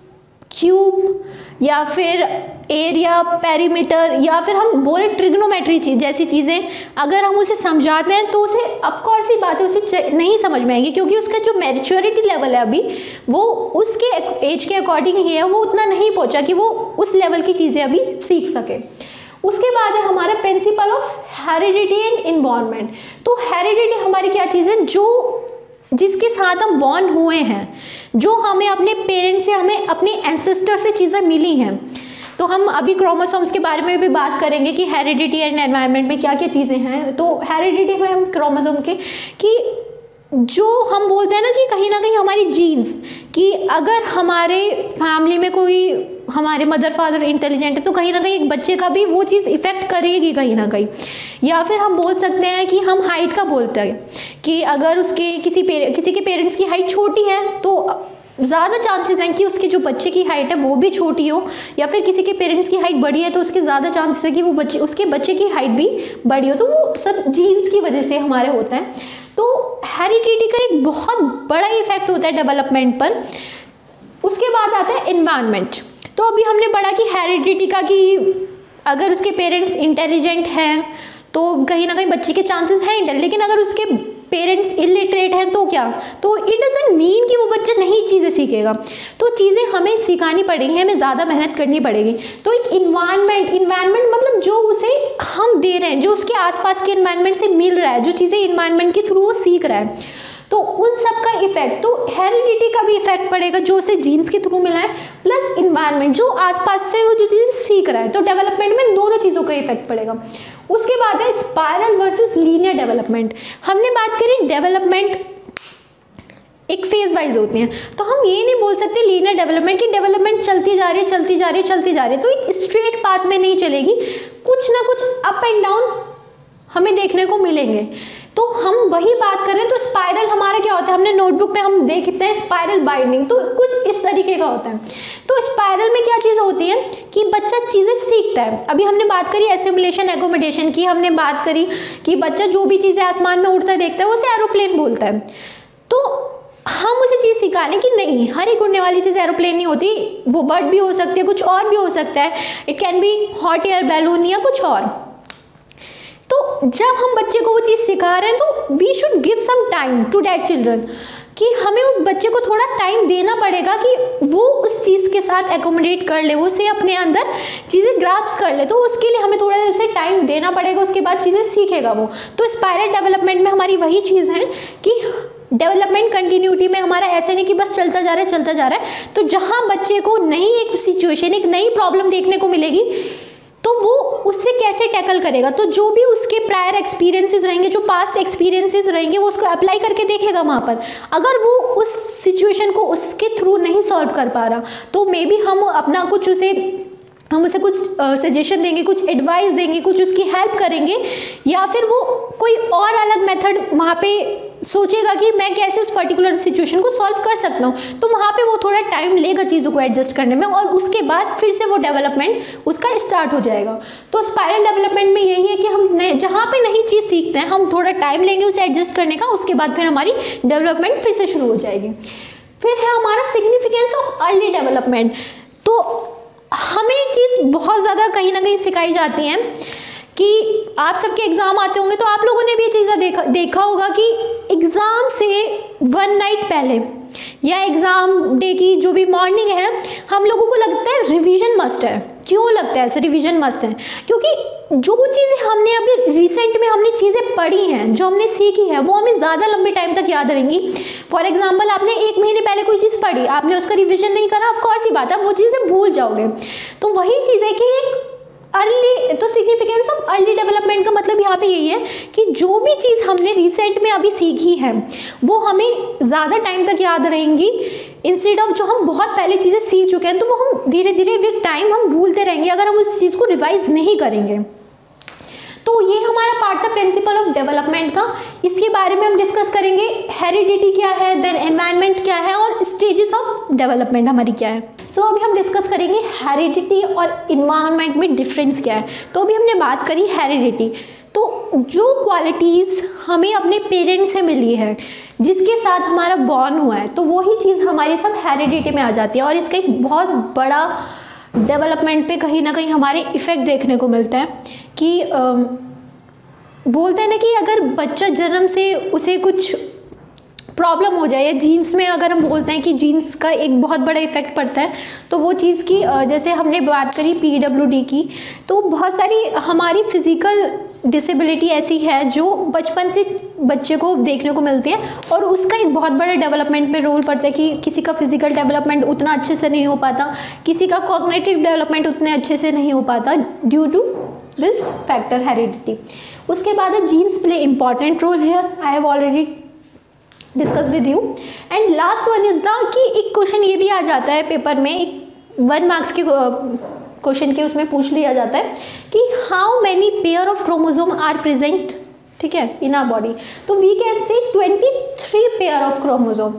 Speaker 2: क्यूब या फिर एरिया, पेरीमीटर या फिर हम बोले ट्रिग्नोमेट्री चीज जैसी चीज़ें अगर हम उसे समझाते हैं तो उसे ऑफकोर्स ही बात है उसे नहीं समझ में आएगी, क्योंकि उसका जो मैच्योरिटी लेवल है अभी वो उसके एज के अकॉर्डिंग ही है, वो उतना नहीं पहुंचा कि वो उस लेवल की चीज़ें अभी सीख सके। उसके बाद है हमारा principle of heredity and environment. तो हेरिडिटी हमारी क्या चीज़ है, जो जिसके साथ हम बॉर्न हुए हैं, जो हमें अपने पेरेंट्स से, हमें अपने एंसेस्टर से चीज़ें मिली हैं। तो हम अभी क्रोमोसोम्स के बारे में भी बात करेंगे कि हेरिडिटी एंड एनवायरनमेंट में क्या क्या चीज़ें हैं। तो हेरिडिटी में हम क्रोमोसोम के कि जो हम बोलते हैं ना कि कहीं ना कहीं हमारी जीन्स, कि अगर हमारे फैमिली में कोई हमारे मदर फादर इंटेलिजेंट है तो कहीं ना कहीं एक बच्चे का भी वो चीज़ इफ़ेक्ट करेगी कहीं ना कहीं। या फिर हम बोल सकते हैं कि हम हाइट का बोलते हैं कि अगर उसके किसी पेरे, किसी के पेरेंट्स की हाइट छोटी है तो ज़्यादा चांसेस हैं कि उसके जो बच्चे की हाइट है वो भी छोटी हो, या फिर किसी के पेरेंट्स की हाइट बड़ी है तो उसके ज़्यादा चांसेस है कि वो बच्चे उसके बच्चे की हाइट भी बड़ी हो। तो वो सब जीन्स की वजह से हमारे होता है। तो हेरिडिटी का एक बहुत बड़ा इफेक्ट होता है डेवलपमेंट पर। उसके बाद आता है एनवायरनमेंट। तो अभी हमने पढ़ा कि हेरिडिटी का कि अगर उसके पेरेंट्स इंटेलिजेंट हैं तो कहीं ना कहीं बच्चे के चांसेस हैं इंटेलिजेंट, लेकिन अगर उसके पेरेंट्स इलिटरेट हैं तो क्या, तो इट डजंट मीन कि वो बच्चा नई चीज़ें सीखेगा। तो चीज़ें हमें सिखानी पड़ेंगी, हमें ज़्यादा मेहनत करनी पड़ेगी। तो एक इन्वायरमेंट इन्वायरमेंट मतलब जो उसे हम दे रहे हैं, जो उसके आसपास के इन्वायरमेंट से मिल रहा है, जो चीज़ें इन्वायरमेंट के थ्रू वो सीख रहा है, तो उन सब का इफेक्ट, तो हेरिडिटी का भी इफेक्ट पड़ेगा जो उसे जीन्स के थ्रू मिला है, प्लस इन्वायरमेंट जो आसपास से वो जो चीज़ें सीख रहा है। तो डेवलपमेंट में दोनों चीज़ों का इफेक्ट पड़ेगा। उसके बाद है स्पाइरल वर्सेस लीनियर डेवलपमेंट। हमने बात करी डेवलपमेंट एक फेज वाइज होती हैं, तो हम ये नहीं बोल सकते लीनियर डेवलपमेंट की डेवलपमेंट चलती जा रही है चलती जा रही है चलती जा रही है, तो एक स्ट्रेट पाथ में नहीं चलेगी, कुछ ना कुछ अप एंड डाउन हमें देखने को मिलेंगे। तो हम वही बात करें तो स्पाइरल हमारा क्या होता है, हमने नोटबुक में हम देखते हैं स्पाइरल बाइंडिंग, तो कुछ इस तरीके का होता है। तो स्पाइरल में क्या चीज़ होती है कि बच्चा चीज़ें सीखता है। अभी हमने बात करी एसिमुलेशन एकोमोडेशन की, हमने बात करी कि बच्चा जो भी चीज़ें आसमान में उड़ता देखता है वो उसे एरोप्लेन बोलता है। तो हम उसे चीज़ सिखाने की नहीं, हर एक उड़ने वाली चीज़ एरोप्लेन नहीं होती, वो बर्ड भी हो सकती है, कुछ और भी हो सकता है, it can be hot air balloon या कुछ और। तो जब हम बच्चे को वो चीज़ सिखा रहे हैं तो we should give some time to that children, कि हमें उस बच्चे को थोड़ा टाइम देना पड़ेगा कि वो उस चीज़ के साथ एकोमोडेट कर ले, वो उसे अपने अंदर चीज़ें ग्रास्प कर ले, तो उसके लिए हमें थोड़ा उसे टाइम देना पड़ेगा, उसके बाद चीज़ें सीखेगा वो। तो स्पाइरल डेवलपमेंट में हमारी वही चीज़ है कि डेवलपमेंट कंटिन्यूटी में हमारा ऐसे नहीं कि बस चलता जा रहा है चलता जा रहा है। तो जहाँ बच्चे को नई एक सिचुएशन, एक नई प्रॉब्लम देखने को मिलेगी तो वो उससे कैसे टैकल करेगा, तो जो भी उसके प्रायर एक्सपीरियंसेस रहेंगे, जो पास्ट एक्सपीरियंसेस रहेंगे, वो उसको अप्लाई करके देखेगा वहाँ पर। अगर वो उस सिचुएशन को उसके थ्रू नहीं सॉल्व कर पा रहा तो मे बी हम अपना कुछ उसे हम उसे कुछ सजेशन uh, देंगे, कुछ एडवाइस देंगे, कुछ उसकी हेल्प करेंगे, या फिर वो कोई और अलग मेथड वहाँ पे सोचेगा कि मैं कैसे उस पर्टिकुलर सिचुएशन को सॉल्व कर सकता हूँ। तो वहाँ पे वो थोड़ा टाइम लेगा चीज़ों को एडजस्ट करने में, और उसके बाद फिर से वो डेवलपमेंट उसका स्टार्ट हो जाएगा। तो स्पाइरल डेवलपमेंट में यही है कि हम जहाँ पे नई चीज़ सीखते हैं हम थोड़ा टाइम लेंगे उसे एडजस्ट करने का, उसके बाद फिर हमारी डेवलपमेंट फिर से शुरू हो जाएगी। फिर है हमारा सिग्निफिकेंस ऑफ अर्ली डेवलपमेंट। तो हमें एक चीज़ बहुत ज़्यादा कहीं ना कहीं सिखाई जाती है कि आप सबके एग्ज़ाम आते होंगे तो आप लोगों ने भी ये चीज़ देखा देखा होगा कि एग्ज़ाम से वन नाइट पहले या एग्ज़ाम डे की जो भी मॉर्निंग है हम लोगों को लगता है रिवीजन मस्ट है। क्यों लगता है ऐसा रिवीजन मस्ट है? क्योंकि जो चीज़ें हमने अभी रिसेंट में हमने चीज़ें पढ़ी हैं, जो हमने सीखी है, वो हमें ज़्यादा लंबे टाइम तक याद रहेंगी। फॉर एग्जांपल आपने एक महीने पहले कोई चीज़ पढ़ी, आपने उसका रिवीजन नहीं करा, ऑफ कोर्स ही बात है वो चीज़ें भूल जाओगे। तो वही चीज़ है कि एक अर्ली, तो सिग्निफिकेंस ऑफ अर्ली डेवलपमेंट का मतलब यहाँ पे यही है कि जो भी चीज़ हमने रिसेंट में अभी सीखी है वो हमें ज़्यादा टाइम तक याद रहेंगी, इंस्टेड ऑफ जो हम बहुत पहले चीज़ें सीख चुके हैं तो वो हम धीरे धीरे विद टाइम हम भूलते रहेंगे अगर हम उस चीज़ को रिवाइज नहीं करेंगे। तो ये हमारा पार्ट था प्रिंसिपल ऑफ डेवलपमेंट का। इसके बारे में हम डिस्कस करेंगे हेरिडिटी क्या है, देन एनवायरनमेंट क्या है, और स्टेजेस ऑफ डेवलपमेंट हमारी क्या है। सो so, अभी हम डिस्कस करेंगे हेरिडिटी और इन्वायरमेंट में डिफरेंस क्या है। तो अभी हमने बात करी हेरिडिटी, तो जो क्वालिटीज़ हमें अपने पेरेंट्स से मिली है, जिसके साथ हमारा बॉर्न हुआ है, तो वही चीज़ हमारे सब हेरिडिटी में आ जाती है। और इसका एक बहुत बड़ा डेवलपमेंट पे कहीं ना कहीं हमारे इफ़ेक्ट देखने को मिलता है कि आ, बोलते हैं ना कि अगर बच्चा जन्म से उसे कुछ प्रॉब्लम हो जाए, या जीन्स में अगर हम बोलते हैं कि जीन्स का एक बहुत बड़ा इफेक्ट पड़ता है, तो वो चीज़ की जैसे हमने बात करी पी डब्ल्यू डी की, तो बहुत सारी हमारी फिज़िकल डिसेबिलिटी ऐसी है जो बचपन से बच्चे को देखने को मिलती है, और उसका एक बहुत बड़ा डेवलपमेंट में रोल पड़ता है कि किसी का फिजिकल डेवलपमेंट उतना अच्छे से नहीं हो पाता, किसी का कॉग्निटिव डेवलपमेंट उतने अच्छे से नहीं हो पाता due to this factor heredity. उसके बाद जीन्स प्ले इंपॉर्टेंट रोल है, I have already discuss with you. And last one is the कि एक क्वेश्चन ये भी आ जाता है पेपर में, एक वन मार्क्स के क्वेश्चन के उसमें पूछ लिया जाता है कि how many pair of chromosome are present, ठीक है, इन आवर बॉडी। तो we can say twenty three pair of chromosome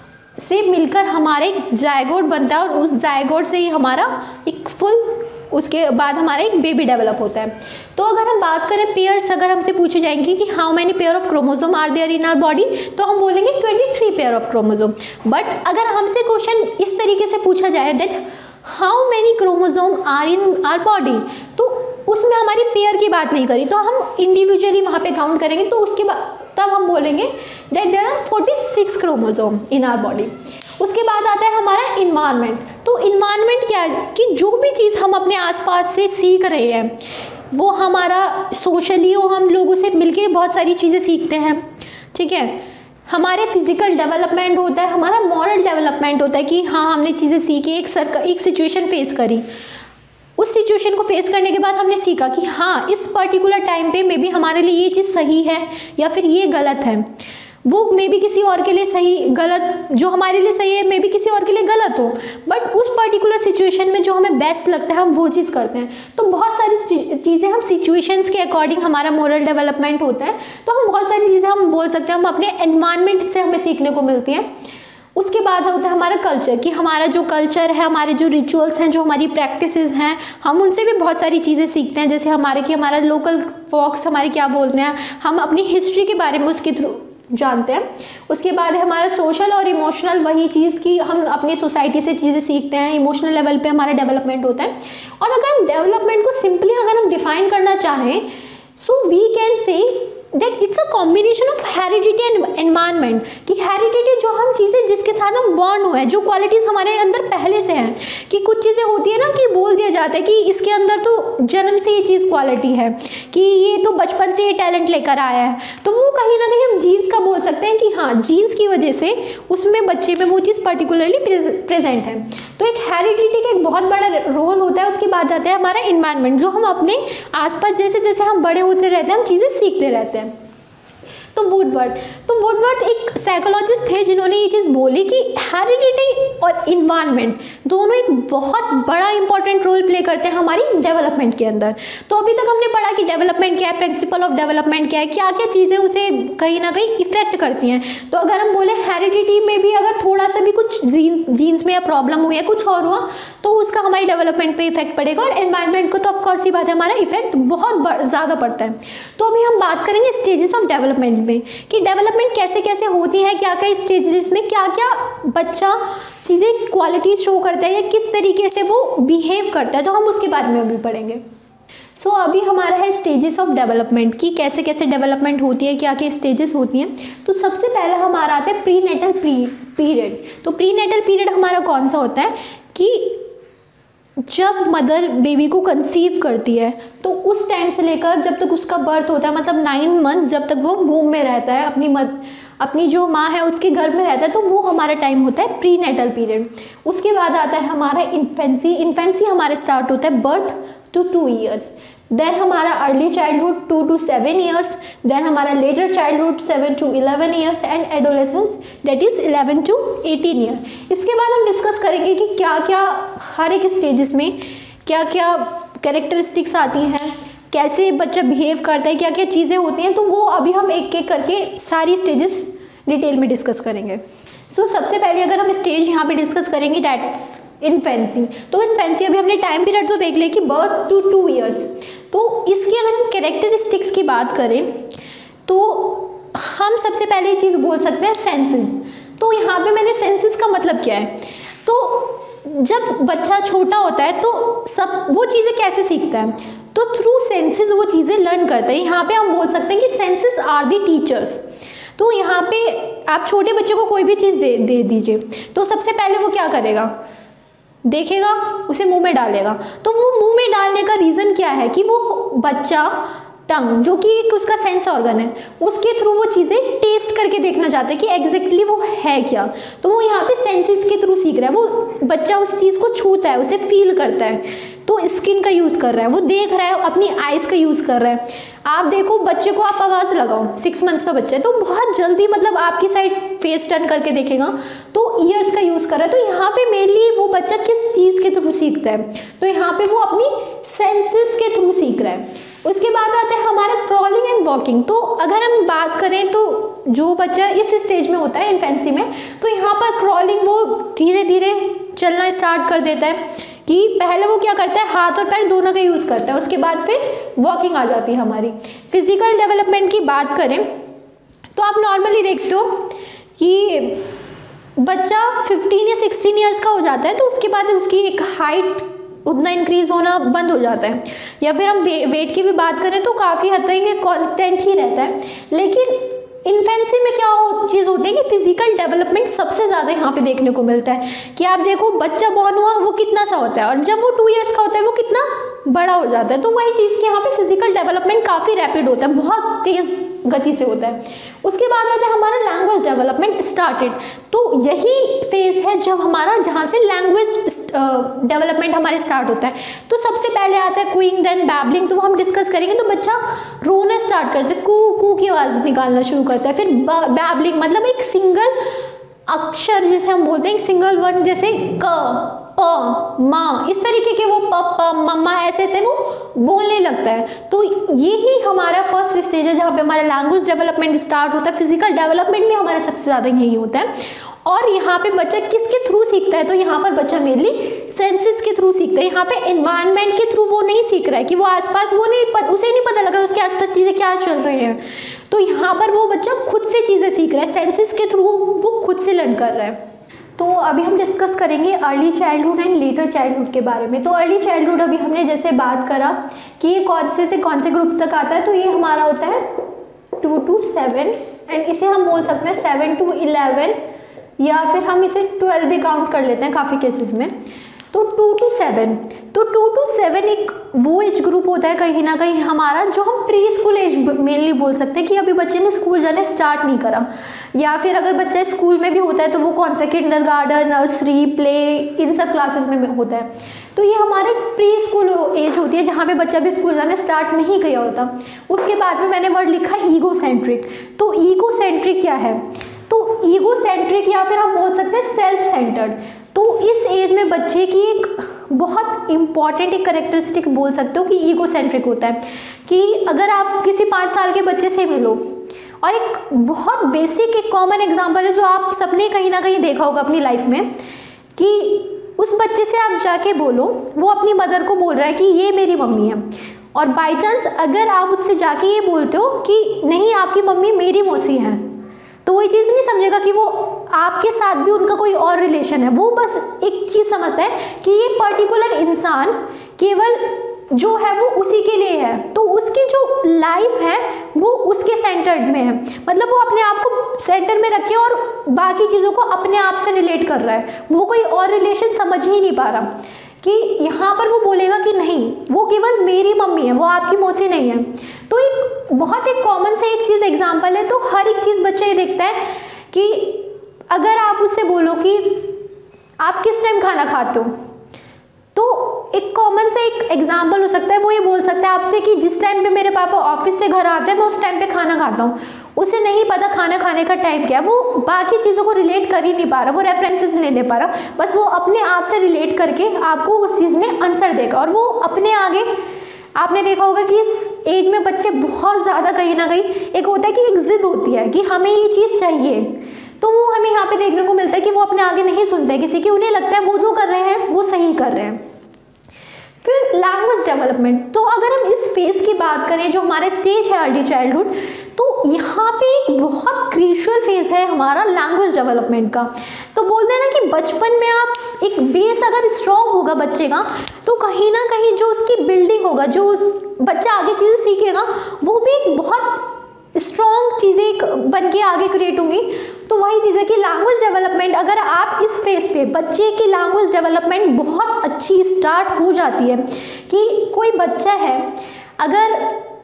Speaker 2: से मिलकर हमारे एक जायगोट बनता है, और उस जायगोट से ही हमारा एक फुल, उसके बाद हमारा एक बेबी डेवलप होता है। तो अगर हम बात करें पेयर्स, अगर हमसे पूछे जाएंगे कि how many pair of chromosome are there in our body, तो हम बोलेंगे twenty three pair of chromosome. But अगर हमसे क्वेश्चन इस तरीके से पूछा जाए that how many chromosome are in our body, तो उसमें हमारी पेयर की बात नहीं करी, तो हम इंडिविजुअली वहाँ पे काउंट करेंगे, तो उसके बाद तब हम बोलेंगे that there are forty six chromosome in our body. उसके बाद आता है हमारा इन्वायरमेंट। तो इन्वायरमेंट क्या है कि जो भी चीज़ हम अपने आसपास से सीख रहे हैं वो हमारा सोशली हो, हम लोगों से मिलके बहुत सारी चीज़ें सीखते हैं, ठीक है, हमारे फिजिकल डेवलपमेंट होता है, हमारा मॉरल डेवलपमेंट होता है कि हाँ हमने चीज़ें सीखी, एक सर एक सिचुएशन फेस करी, उस सिचुएशन को फेस करने के बाद हमने सीखा कि हाँ इस पर्टिकुलर टाइम पे मे बी हमारे लिए ये चीज़ सही है या फिर ये गलत है, वो मे बी किसी और के लिए सही, गलत जो हमारे लिए सही है मे बी किसी और के लिए गलत हो, बट उस पर्टिकुलर सिचुएशन में जो हमें बेस्ट लगता है हम वो चीज़ करते हैं। तो बहुत सारी चीज़ें हम सिचुएशंस के अकॉर्डिंग हमारा मोरल डेवलपमेंट होता है, तो हम बहुत सारी चीज़ें हम बोल सकते हैं हम अपने एनवायरनमेंट से हमें सीखने को मिलती हैं। उसके बाद होता है हमारा कल्चर, कि हमारा जो कल्चर है, हमारे जो रिचुअल्स हैं, जो हमारी प्रैक्टिसेस हैं, हम उनसे भी बहुत सारी चीज़ें सीखते हैं, जैसे हमारे कि हमारा लोकल फॉक्स हमारे क्या बोलते हैं, हम अपनी हिस्ट्री के बारे में उसके थ्रू जानते हैं। उसके बाद है हमारा सोशल और इमोशनल, वही चीज़ कि हम अपनी सोसाइटी से चीज़ें सीखते हैं, इमोशनल लेवल पे हमारा डेवलपमेंट होता है। और अगर हम डेवलपमेंट को सिंपली अगर हम डिफाइन करना चाहें, so we can say that it's a combination of heredity and environment, कि हेरिडिटी जो हम चीज़ें जिसके साथ हम बॉर्न हुए हैं, जो क्वालिटीज़ हमारे अंदर पहले से हैं, कि कुछ चीज़ें होती है ना कि बोल दिया जाता है कि इसके अंदर तो जन्म से ये चीज़ क्वालिटी है, कि ये तो बचपन से ये टैलेंट लेकर आया है, तो वो कहीं ना कहीं हम जीन्स का बोल सकते हैं कि हाँ जीन्स की वजह से उसमें बच्चे में वो चीज़ पर्टिकुलरली प्रेजेंट है। तो एक हेरिडिटी का एक बहुत बड़ा रोल होता है। उसके बाद आता है हमारा इन्वायरमेंट, जो हम अपने आसपास जैसे जैसे हम बड़े होते रहते हैं हम चीज़ें सीखते रहते हैं। तो वुडवर्ड तो वुडवर्ड एक साइकोलॉजिस्ट थे जिन्होंने ये चीज़ बोली कि हेरिडिटी और इन्वायरमेंट दोनों एक बहुत बड़ा इंपॉर्टेंट रोल प्ले करते हैं हमारी डेवलपमेंट के अंदर। तो अभी तक हमने पढ़ा कि डेवलपमेंट क्या है, प्रिंसिपल ऑफ डेवलपमेंट क्या है, क्या क्या चीज़ें उसे कहीं ना कहीं इफेक्ट करती हैं। तो अगर हम बोले हेरिडिटी में भी अगर थोड़ा सा भी कुछ जीन जीन्स में या प्रॉब्लम हुई है, कुछ और हुआ, तो उसका हमारी डेवलपमेंट पे इफेक्ट पड़ेगा, और एनवायरनमेंट को तो ऑफकोर्स ही बात है हमारा इफेक्ट बहुत ज़्यादा पड़ता है। तो अभी हम बात करेंगे स्टेजेस ऑफ डेवलपमेंट में कि डेवलपमेंट कैसे कैसे होती है, क्या क्या स्टेजेस में क्या क्या बच्चा सीधे क्वालिटीज शो करता है या किस तरीके से वो बिहेव करता है, तो हम उसके बारे में अभी पढ़ेंगे। सो so, अभी हमारा है स्टेजेस ऑफ डेवलपमेंट की कैसे कैसे डेवलपमेंट होती है, क्या क्या स्टेजेस होती हैं। तो सबसे पहला हमारा आता है प्री नेटल पीरियड। तो प्री नेटल पीरियड हमारा कौन सा होता है कि जब मदर बेबी को कंसीव करती है तो उस टाइम से लेकर जब तक उसका बर्थ होता है, मतलब नाइन मंथ्स जब तक वो वूम में रहता है, अपनी मद अपनी जो माँ है उसके गर्भ में रहता है, तो वो हमारा टाइम होता है प्री नेटल पीरियड। उसके बाद आता है हमारा इन्फेंसी। इन्फेंसी हमारे स्टार्ट होता है birth to two years. Then हमारा early childhood two to seven years. Then हमारा later childhood seven to eleven years and adolescence that is eleven to eighteen year. इसके बाद हम डिस्कस करेंगे कि क्या क्या हर एक स्टेजेस में क्या क्या कैरेक्टरिस्टिक्स आती हैं, कैसे बच्चा बिहेव करता है, क्या क्या चीज़ें होती हैं। तो वो अभी हम एक एक करके सारी स्टेजेस डिटेल में डिस्कस करेंगे। सो so, सबसे पहले अगर हम स्टेज यहाँ पे डिस्कस करेंगे दैट्स इन्फेंसी। तो इन्फेंसी अभी हमने टाइम पीरियड तो देख लिया कि बर्थ टू टू ईयर्स। तो इसकी अगर हम कैरेक्टरिस्टिक्स की बात करें तो हम सबसे पहले ये चीज़ बोल सकते हैं सेंसेस। तो यहाँ पे मैंने सेंसेस का मतलब क्या है, तो जब बच्चा छोटा होता है तो सब वो चीज़ें कैसे सीखता है, तो थ्रू सेंसेस वो चीज़ें लर्न करता है। यहाँ पे हम बोल सकते हैं कि सेंसेस आर दी टीचर्स। तो यहाँ पे आप छोटे बच्चे को कोई भी चीज़ दे दे दीजिए तो सबसे पहले वो क्या करेगा, देखेगा, उसे मुंह में डालेगा। तो वो मुंह में डालने का रीज़न क्या है कि वो बच्चा टंग जो कि एक उसका सेंस ऑर्गन है उसके थ्रू वो चीज़ें टेस्ट करके देखना चाहता है कि एग्जैक्टली वो है क्या। तो वो यहाँ पे सेंसेस के थ्रू सीख रहा है। वो बच्चा उस चीज़ को छूता है, उसे फील करता है, तो स्किन का यूज़ कर रहा है, वो देख रहा है, अपनी आइज़ का यूज़ कर रहा है। आप देखो बच्चे को आप आवाज़ लगाओ, सिक्स मंथ्स का बच्चा है तो बहुत जल्दी मतलब आपकी साइड फेस टर्न करके देखेगा, तो ईयर्स का यूज़ कर रहा है। तो यहाँ पे मेनली वो बच्चा किस चीज़ के थ्रू सीखता है, तो यहाँ पे वो अपनी सेंसेस के थ्रू सीख रहा है। उसके बाद आता है हमारा क्रॉलिंग एंड वॉकिंग। तो अगर हम बात करें तो जो बच्चा इस स्टेज में होता है इन्फेंसी में, तो यहाँ पर क्रॉलिंग वो धीरे धीरे चलना स्टार्ट कर देता है कि पहले वो क्या करता है, हाथ और पैर दोनों का यूज़ करता है। उसके बाद फिर वॉकिंग आ जाती है हमारी। फिजिकल डेवलपमेंट की बात करें तो आप नॉर्मली देखते हो कि बच्चा फिफ्टीन या सिक्सटीन ईयर्स का हो जाता है तो उसके बाद उसकी एक हाइट उतना इंक्रीज होना बंद हो जाता है। या फिर हम वेट की भी बात करें तो काफ़ी हद तक ये कांस्टेंट ही रहता है। लेकिन इन्फेंसी में क्या हो, चीज़ होती है कि फिजिकल डेवलपमेंट सबसे ज़्यादा यहाँ पे देखने को मिलता है कि आप देखो बच्चा बॉर्न हुआ वो कितना सा होता है और जब वो टू इयर्स का होता है वो कितना बड़ा हो जाता है। तो वही चीज़ कि यहाँ पे फिजिकल डेवलपमेंट काफ़ी रैपिड होता है, बहुत तेज़ गति से होता है। उसके बाद आता है हमारा लैंग्वेज डेवलपमेंट स्टार्टेड। तो यही फेज है जब हमारा जहाँ से लैंग्वेज डेवलपमेंट हमारे स्टार्ट होता है। तो सबसे पहले आता है क्यूइंग, देन बैबलिंग, तो वो हम डिस्कस करेंगे। तो बच्चा रोना स्टार्ट करता है, कू कू की आवाज़ निकालना शुरू करता है। फिर बैबलिंग मतलब एक सिंगल अक्षर जिसे हम बोलते हैं, एक सिंगल वर्ड, जैसे क प माँ, इस तरीके के वो प प मम्मा ऐसे ऐसे वो बोलने लगता है। तो ये ही हमारा फर्स्ट स्टेज है जहाँ पे हमारा लैंग्वेज डेवलपमेंट स्टार्ट होता है। फिजिकल डेवलपमेंट भी हमारा सबसे ज़्यादा यही होता है। और यहाँ पे बच्चा किसके थ्रू सीखता है, तो यहाँ पर बच्चा मेनली सेंसेस के थ्रू सीखता है। यहाँ पे एनवायरनमेंट के थ्रू वो नहीं सीख रहा है कि वो आसपास वो नहीं, उसे नहीं पता लग रहा है उसके आसपास चीज़ें क्या चल रही हैं। तो यहाँ पर वो बच्चा खुद से चीज़ें सीख रहा है, सेंसेस के थ्रू वो खुद से लर्न कर रहा है। तो अभी हम डिस्कस करेंगे early childhood and later childhood के बारे में। तो अर्ली चाइल्डहुड अभी हमने जैसे बात करा कि ये कौन से से कौन से ग्रुप तक आता है, तो ये हमारा होता है टू टू सेवन एंड इसे हम बोल सकते हैं सेवन टू इलेवन या फिर हम इसे ट्वेल्व भी काउंट कर लेते हैं काफ़ी केसेस में। तो टू टू सेवन, तो टू टू सेवन एक वो एज ग्रुप होता है कहीं ना कहीं हमारा, जो हम प्री स्कूल एज मेनली बोल सकते हैं कि अभी बच्चे ने स्कूल जाना स्टार्ट नहीं करा, या फिर अगर बच्चा स्कूल में भी होता है तो वो कौन सा किंडरगार्टन, नर्सरी, प्ले, इन सब क्लासेस में होता है। तो ये हमारे प्री स्कूल एज होती है जहाँ पे बच्चा भी स्कूल जाना स्टार्ट नहीं किया होता। उसके बाद में मैंने वर्ड लिखा ईगोसेंट्रिक। तो ईगोसेंट्रिक क्या है? तो ईगोसेंट्रिक या फिर हम बोल सकते हैं सेल्फ सेंटर्ड। तो इस एज में बच्चे की एक बहुत इंपॉर्टेंट एक करेक्टरिस्टिक बोल सकते हो कि ईगोसेंट्रिक होता है। कि अगर आप किसी पाँच साल के बच्चे से मिलो, और एक बहुत बेसिक एक कॉमन एग्जांपल है जो आप सबने कहीं ना कहीं देखा होगा अपनी लाइफ में, कि उस बच्चे से आप जाके बोलो, वो अपनी मदर को बोल रहा है कि ये मेरी मम्मी है, और बाई चांस अगर आप उससे जाके ये बोलते हो कि नहीं आपकी मम्मी मेरी मौसी है, तो वो ये चीज़ नहीं समझेगा कि वो आपके साथ भी उनका कोई और रिलेशन है। वो बस एक चीज़ समझता है कि ये पर्टिकुलर इंसान केवल जो है वो उसी के लिए है, तो उसकी जो लाइफ है वो उसके सेंटर्ड में है। मतलब वो अपने आप को सेंटर में रखे और बाकी चीज़ों को अपने आप से रिलेट कर रहा है, वो कोई और रिलेशन समझ ही नहीं पा रहा। कि यहाँ पर वो बोलेगा कि नहीं वो केवल मेरी मम्मी है, वो आपकी मौसी नहीं है। तो एक बहुत एक कॉमन से एक चीज़ एग्जांपल है। तो हर एक चीज़ बच्चा ये देखता है कि अगर आप उससे बोलो कि आप किस टाइम खाना खाते हो, तो एक कॉमन से एक एग्जांपल हो सकता है, वो ये बोल सकता है आपसे कि जिस टाइम पे मेरे पापा ऑफिस से घर आते हैं मैं उस टाइम पे खाना खाता हूँ। उसे नहीं पता खाना खाने का टाइम क्या है, वो बाकी चीज़ों को रिलेट कर ही नहीं पा रहा, वो रेफरेंसेस नहीं ले पा रहा, बस वो अपने आप से रिलेट करके आपको उस चीज़ में आंसर देगा। और वो अपने आगे आपने देखा होगा कि इस एज में बच्चे बहुत ज़्यादा कहीं ना कहीं एक होता है कि एक जिद होती है कि हमें ये चीज़ चाहिए, तो वो हमें यहाँ पे देखने को मिलता है कि वो अपने आगे नहीं सुनते किसी की, उन्हें लगता है वो जो कर रहे हैं वो सही कर रहे हैं। फिर लैंग्वेज डेवलपमेंट, तो अगर हम इस फेज की बात करें जो हमारा स्टेज है अर्ली चाइल्डहुड, तो यहाँ पे एक बहुत क्रूशियल फेज है हमारा लैंग्वेज डेवलपमेंट का। तो बोलते हैं ना कि बचपन में आप एक बेस अगर स्ट्रॉन्ग होगा बच्चे का, तो कहीं ना कहीं जो उसकी बिल्डिंग होगा, जो बच्चा आगे चीज़ें सीखेगा वो भी एक बहुत स्ट्रॉन्ग चीज़ें बन के आगे क्रिएट होंगी। तो वही चीज़ है कि लैंग्वेज डेवलपमेंट, अगर आप इस फेज पे बच्चे की लैंग्वेज डेवलपमेंट बहुत अच्छी स्टार्ट हो जाती है। कि कोई बच्चा है अगर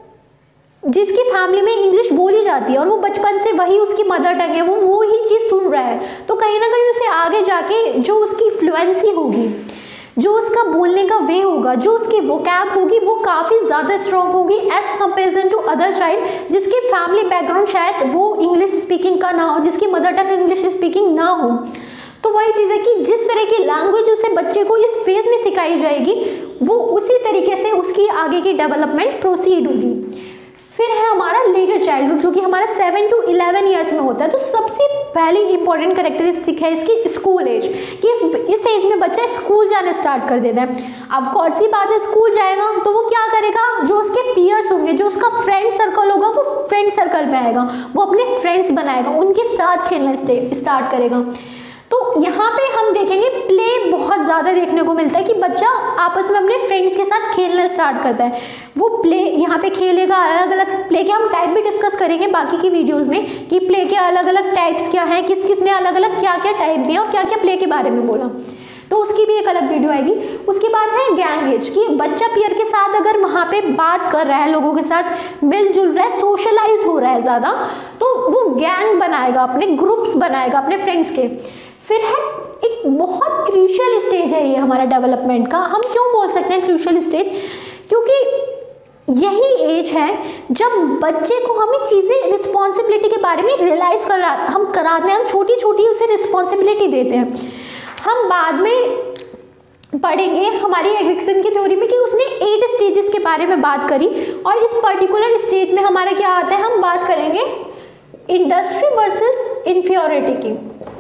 Speaker 2: जिसकी फैमिली में इंग्लिश बोली जाती है और वो बचपन से वही उसकी मदर टंग है, वो वो ही चीज़ सुन रहा है, तो कहीं ना कहीं उसे आगे जाके जो उसकी फ्लुएंसी होगी, जो उसका बोलने का वे होगा, जो उसकी वोकैब होगी, वो काफ़ी ज़्यादा स्ट्रॉन्ग होगी as comparison to other child जिसके फैमिली बैकग्राउंड शायद वो इंग्लिश स्पीकिंग का ना हो, जिसकी मदर टंग इंग्लिश स्पीकिंग ना हो। तो वही चीज़ है कि जिस तरह की लैंग्वेज उसे बच्चे को इस फेज में सिखाई जाएगी, वो उसी तरीके से उसकी आगे की डेवलपमेंट प्रोसीड होगी। फिर है हमारा लेटर चाइल्डहुड, जो कि हमारा सेवन टू इलेवन ईयर्स में होता है। तो सबसे पहली इंपॉर्टेंट कैरेक्टरिस्टिक है इसकी स्कूल एज, कि इस इस एज में बच्चा स्कूल जाना स्टार्ट कर देता है। अब कौन सी बात है, स्कूल जाएगा तो वो क्या करेगा, जो उसके पीयर्स होंगे, जो उसका फ्रेंड सर्कल होगा, वो फ्रेंड सर्कल में आएगा, वो अपने फ्रेंड्स बनाएगा, उनके साथ खेलना स्टार्ट करेगा। तो यहाँ पे हम देखेंगे प्ले बहुत ज़्यादा देखने को मिलता है कि बच्चा आपस में अपने फ्रेंड्स के साथ खेलना स्टार्ट करता है। वो प्ले यहाँ पे खेलेगा, अलग अलग प्ले के हम टाइप भी डिस्कस करेंगे बाकी की वीडियोस में कि प्ले के अलग अलग टाइप्स क्या हैं, किस किस ने अलग अलग क्या क्या टाइप दिया और क्या क्या प्ले के बारे में बोला, तो उसकी भी एक अलग वीडियो आएगी। उसके बाद है गैंग एज, कि बच्चा पीयर के साथ अगर वहाँ पे बात कर रहा है, लोगों के साथ मिलजुल रहा है, सोशलाइज हो रहा है ज़्यादा, तो वो गैंग बनाएगा, अपने ग्रुप्स बनाएगा अपने फ्रेंड्स के। फिर है एक बहुत क्रूशियल स्टेज है ये हमारा डेवलपमेंट का। हम क्यों बोल सकते हैं क्रूशियल स्टेज, क्योंकि यही एज है जब बच्चे को हमें चीज़ें रिस्पॉन्सिबिलिटी के बारे में रियलाइज़ कर हम कराते हैं, हम छोटी छोटी उसे रिस्पॉन्सिबिलिटी देते हैं। हम बाद में पढ़ेंगे हमारी एरिक्सन की थ्योरी में कि उसने एट स्टेजेस के बारे में बात करी, और इस पर्टिकुलर स्टेज में हमारा क्या आता है, हम बात करेंगे इंडस्ट्री वर्सेस इंफीरियरिटी की।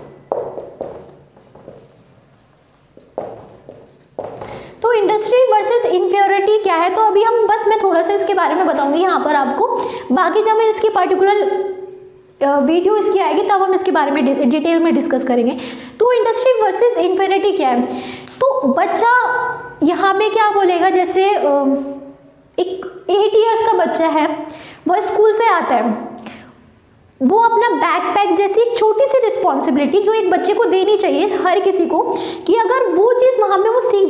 Speaker 2: तो इंडस्ट्री वर्सेस इंफीरियरिटी क्या है, तो अभी हम बस मैं थोड़ा सा इसके बारे में बताऊंगी यहाँ पर आपको, बाकी जब मैं इसकी पर्टिकुलर वीडियो इसकी आएगी तब हम इसके बारे में डिटेल में डिस्कस करेंगे। तो इंडस्ट्री वर्सेस इंफीरियरिटी क्या है, तो बच्चा यहाँ पे क्या बोलेगा, जैसे एक एट इयर्स का बच्चा है, वो स्कूल से आता है, वो अपना बैकपैक जैसी एक छोटी सी रिस्पॉन्सिबिलिटी जो एक बच्चे को देनी चाहिए हर किसी को, कि अगर वो चीज़ वहाँ पे वो सीख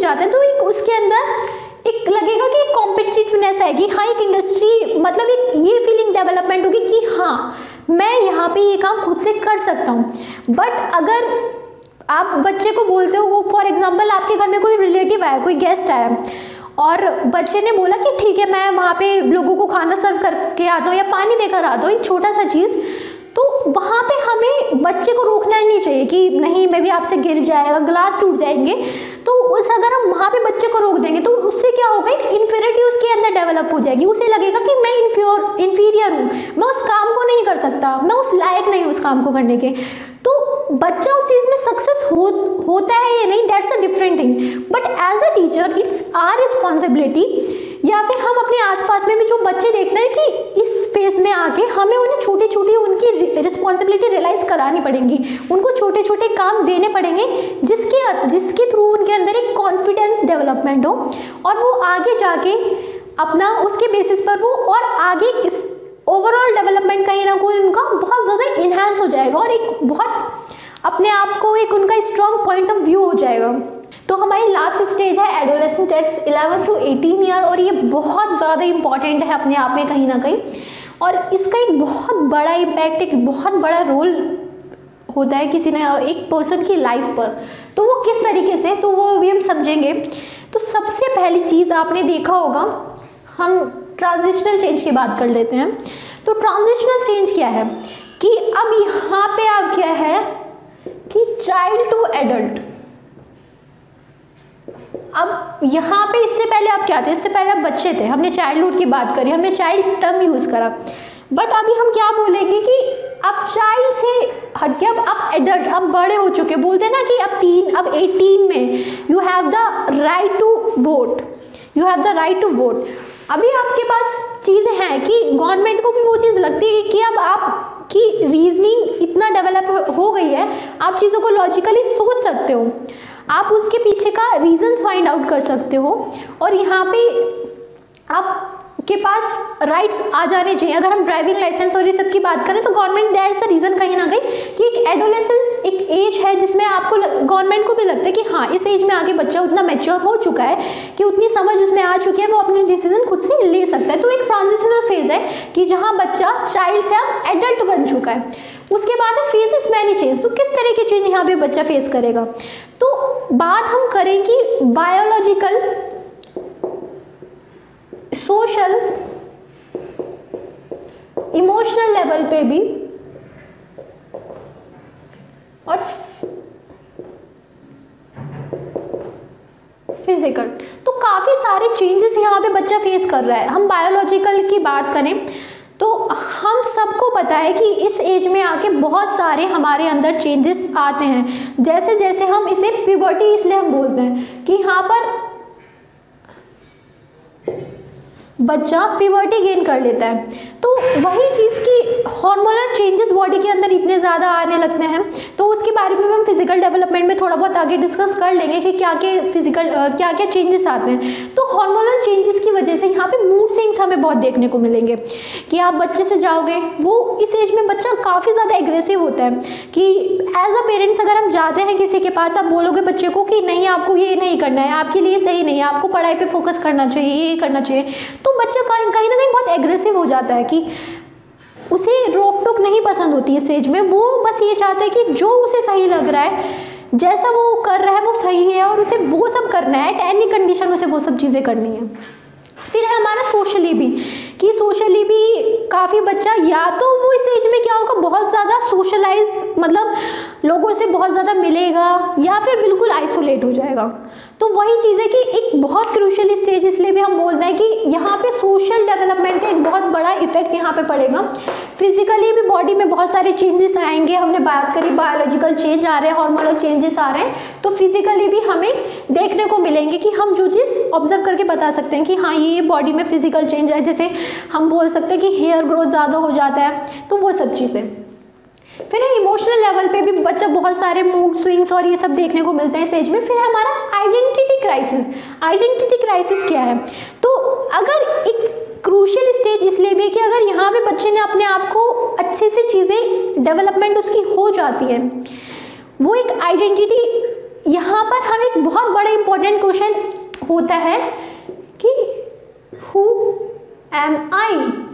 Speaker 2: जाता है तो एक उसके अंदर एक लगेगा कि एक कॉम्पिटिटिवनेस आएगी, हाँ एक इंडस्ट्री मतलब एक ये फीलिंग डेवलपमेंट होगी कि हाँ मैं यहाँ पे ये काम खुद से कर सकता हूँ। बट अगर आप बच्चे को बोलते हो, फॉर एग्जांपल आपके घर में कोई रिलेटिव आया, कोई गेस्ट आया और बच्चे ने बोला कि ठीक है मैं वहाँ पे लोगों को खाना सर्व करके आता हूँ या पानी देकर आता हूँ, एक छोटा सा चीज़, तो वहाँ पे हमें बच्चे को रोकना ही नहीं चाहिए कि नहीं मैं भी आपसे गिर जाएगा, ग्लास टूट जाएंगे। तो उस अगर हम वहाँ पे बच्चे को रोक देंगे तो उससे क्या होगा, एक इन्फीरियरिटी उसके अंदर डेवलप हो जाएगी। उसे लगेगा कि मैं इन्फ्योर इन्फीरियर हूँ, मैं उस काम को नहीं कर सकता, मैं उस लायक नहीं हूँ उस काम को करने के। तो बच्चा उस चीज़ में सक्सेस हो होता है या नहीं, that's a different thing. But as a teacher it's our responsibility, या फिर हम अपने आसपास में भी जो बच्चे देखते हैं कि इस फेज में आके हमें उन्हें छोटी छोटी उनकी रिस्पॉन्सिबिलिटी रियलाइज करानी पड़ेंगी, उनको छोटे छोटे काम देने पड़ेंगे जिसके जिसके थ्रू उनके अंदर एक कॉन्फिडेंस डेवलपमेंट हो और वो आगे जाके अपना उसके बेसिस पर वो और आगे किस ओवरऑल डेवलपमेंट कहीं ना कहीं उनका बहुत ज़्यादा इन्हांस हो जाएगा और एक बहुत अपने आप को एक उनका स्ट्रॉन्ग पॉइंट ऑफ व्यू हो जाएगा। तो हमारी लास्ट स्टेज है adolescent age eleven to eighteen year, और ये बहुत ज़्यादा इंपॉर्टेंट है अपने आप में कहीं ना कहीं, और इसका एक बहुत बड़ा इम्पैक्ट, एक बहुत बड़ा रोल होता है किसी ने एक पर्सन की लाइफ पर। तो वो किस तरीके से, तो वो भी हम समझेंगे। तो सबसे पहली चीज़ आपने देखा होगा, हम ट्रांजिशनल चेंज की बात कर लेते हैं। तो ट्रांजिशनल चेंज क्या है कि अब यहाँ पे आप क्या है कि चाइल्ड टू एडल्ट, अब यहाँ पे इससे पहले आप क्या थे, इससे पहले आप बच्चे थे, हमने चाइल्डहुड की बात करी, हमने चाइल्ड टर्म यूज़ करा। बट अभी हम क्या बोलेंगे कि अब चाइल्ड से हट के अब आप एडल्ट, अब बड़े हो चुके, बोलते हैं ना कि अब तीन अब एटीन में you have the right to vote, you have the right to vote. अभी आपके पास चीज़ें हैं कि गवर्नमेंट को भी वो चीज़ लगती है कि अब आपकी रीजनिंग इतना डेवलप हो गई है, आप चीज़ों को लॉजिकली सोच सकते हो, आप उसके पीछे का रीजंस फाइंड आउट कर सकते हो, और यहाँ पे आप के पास राइट्स आ जाने चाहिए। अगर हम ड्राइविंग लाइसेंस और ये सब की बात करें तो government that is a reason कहीं ना कहीं कि एक एडोलेसेंस एक एज है जिसमें आपको गवर्नमेंट को भी लगता है कि हाँ इस एज में आगे बच्चा उतना मैच्योर हो चुका है कि उतनी समझ उसमें आ चुकी है, वो अपने डिसीजन खुद से ले सकता है। तो एक ट्रांजिशनल फेज है कि जहाँ बच्चा चाइल्ड से अब एडल्ट बन चुका है। उसके बाद है फेसेस मैनी चेंज। तो किस तरह की चेंज यहाँ पे बच्चा फेस करेगा, तो बात हम करें कि बायोलॉजिकल, सोशल, इमोशनल लेवल पे भी और फिजिकल, तो काफ़ी सारे चेंजेस यहाँ पे बच्चा फेस कर रहा है। हम बायोलॉजिकल की बात करें तो हम सबको पता है कि इस एज में आके बहुत सारे हमारे अंदर चेंजेस आते हैं। जैसे जैसे हम इसे प्यूबर्टी इसलिए हम बोलते हैं कि यहाँ पर बच्चा प्यूबर्टी गेन कर लेता है, तो वही चीज़ की हार्मोनल चेंजेस बॉडी के अंदर इतने ज़्यादा आने लगते हैं। तो उसके बारे में हम फिजिकल डेवलपमेंट में थोड़ा बहुत आगे डिस्कस कर लेंगे कि क्या क्या फिजिकल क्या क्या चेंजेस आते हैं। तो हार्मोनल चेंजेस की वजह से यहाँ पे मूड स्विंग्स हमें बहुत देखने को मिलेंगे कि आप बच्चे से जाओगे, वो इस एज में बच्चा काफ़ी ज़्यादा एग्रेसिव होता है कि एज अ पेरेंट्स अगर हम जाते हैं किसी के पास, आप बोलोगे बच्चे को कि नहीं आपको ये नहीं करना है, आपके लिए सही नहीं है, आपको पढ़ाई पर फोकस करना चाहिए, ये करना चाहिए, तो बच्चा कहीं ना कहीं बहुत एग्रेसिव हो जाता है कि उसे रोक टोक नहीं पसंद होती इस एज में। वो बस ये चाहता है कि जो उसे सही लग रहा है, जैसा वो कर रहा है वो सही है और उसे वो सब करना है, एट एनी कंडीशन उसे वो सब चीज़ें करनी है। फिर है हमारा सोशली भी कि सोशली भी काफ़ी बच्चा या तो वो इस एज में क्या होगा बहुत ज़्यादा सोशलाइज, मतलब लोगों से बहुत ज़्यादा मिलेगा, या फिर बिल्कुल आइसोलेट हो जाएगा। तो वही चीज़ है कि एक बहुत क्रूशियल स्टेज इसलिए भी हम बोलते हैं कि यहाँ पे सोशल डेवलपमेंट का एक बहुत बड़ा इफेक्ट यहाँ पे पड़ेगा। फिजिकली भी बॉडी में बहुत सारे चेंजेस आएंगे, हमने बात करी बायोलॉजिकल चेंज आ रहे हैं, हार्मोनल चेंजेस आ रहे हैं, तो फिजिकली भी हमें देखने को मिलेंगे कि हम जो चीज़ ऑब्जर्व करके बता सकते हैं कि हाँ ये बॉडी में फिजिकल चेंज है। जैसे हम बोल सकते हैं कि हेयर ग्रोथ ज़्यादा हो जाता है, तो वो सब चीज़ें। फिर इमोशनल लेवल पे भी बच्चा बहुत सारे मूड स्विंग्स और ये सब देखने को मिलते हैं इस एज में। फिर हमारा आइडेंटिटी क्राइसिस। आइडेंटिटी क्राइसिस क्या है, तो अगर एक क्रूशियल स्टेज इसलिए भी कि अगर यहाँ पे बच्चे ने अपने आप को अच्छे से चीज़ें डेवलपमेंट उसकी हो जाती है, वो एक आइडेंटिटी यहाँ पर हम एक बहुत बड़ा इंपॉर्टेंट क्वेश्चन होता है कि हु एम आई,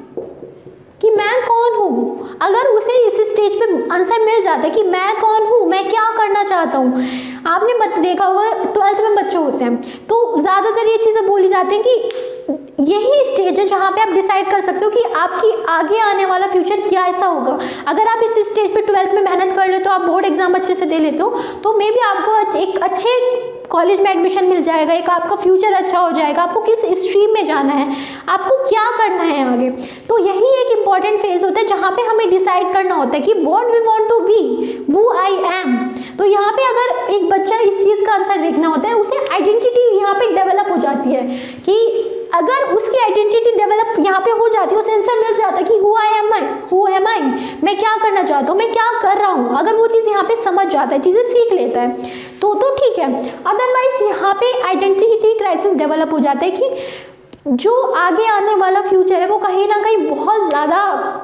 Speaker 2: कि मैं कौन हूँ। अगर उसे इस स्टेज पे आंसर मिल जाता है कि मैं कौन हूँ, मैं क्या करना चाहता हूँ। आपने बत देखा होगा ट्वेल्थ में बच्चे होते हैं तो ज़्यादातर ये चीज़ें बोली जाती हैं कि यही स्टेज है जहाँ पे आप डिसाइड कर सकते हो कि आपकी आगे आने वाला फ्यूचर क्या ऐसा होगा। अगर आप इस स्टेज पे ट्वेल्थ में मेहनत कर लेते हो, आप बोर्ड एग्जाम अच्छे से दे लेते हो, तो मे बी आपको एक अच्छे कॉलेज में एडमिशन मिल जाएगा, एक आपका फ्यूचर अच्छा हो जाएगा, आपको किस स्ट्रीम में जाना है, आपको क्या करना है आगे। तो यही एक इम्पॉर्टेंट फेज होता है जहाँ पे हमें डिसाइड करना होता है कि what we want to be, वो आई एम। तो यहाँ पे अगर एक बच्चा इस चीज़ का आंसर देखना होता है, उसे आइडेंटिटी यहाँ पे डेवलप हो जाती है कि अगर उसकी आइडेंटिटी डेवलप यहाँ पे हो जाती है, उसे आंसर मिल जाता है कि who I am I, who am I, मैं क्या करना चाहता हूँ, मैं क्या कर रहा हूँ। अगर वो चीज़ यहाँ पे समझ जाता है, चीज़ें सीख लेता है तो तो ठीक है। अदरवाइज यहाँ पे आइडेंटिटी क्राइसिस डेवलप हो जाता है कि जो आगे आने वाला फ्यूचर है वो कहीं ना कहीं बहुत ज़्यादा,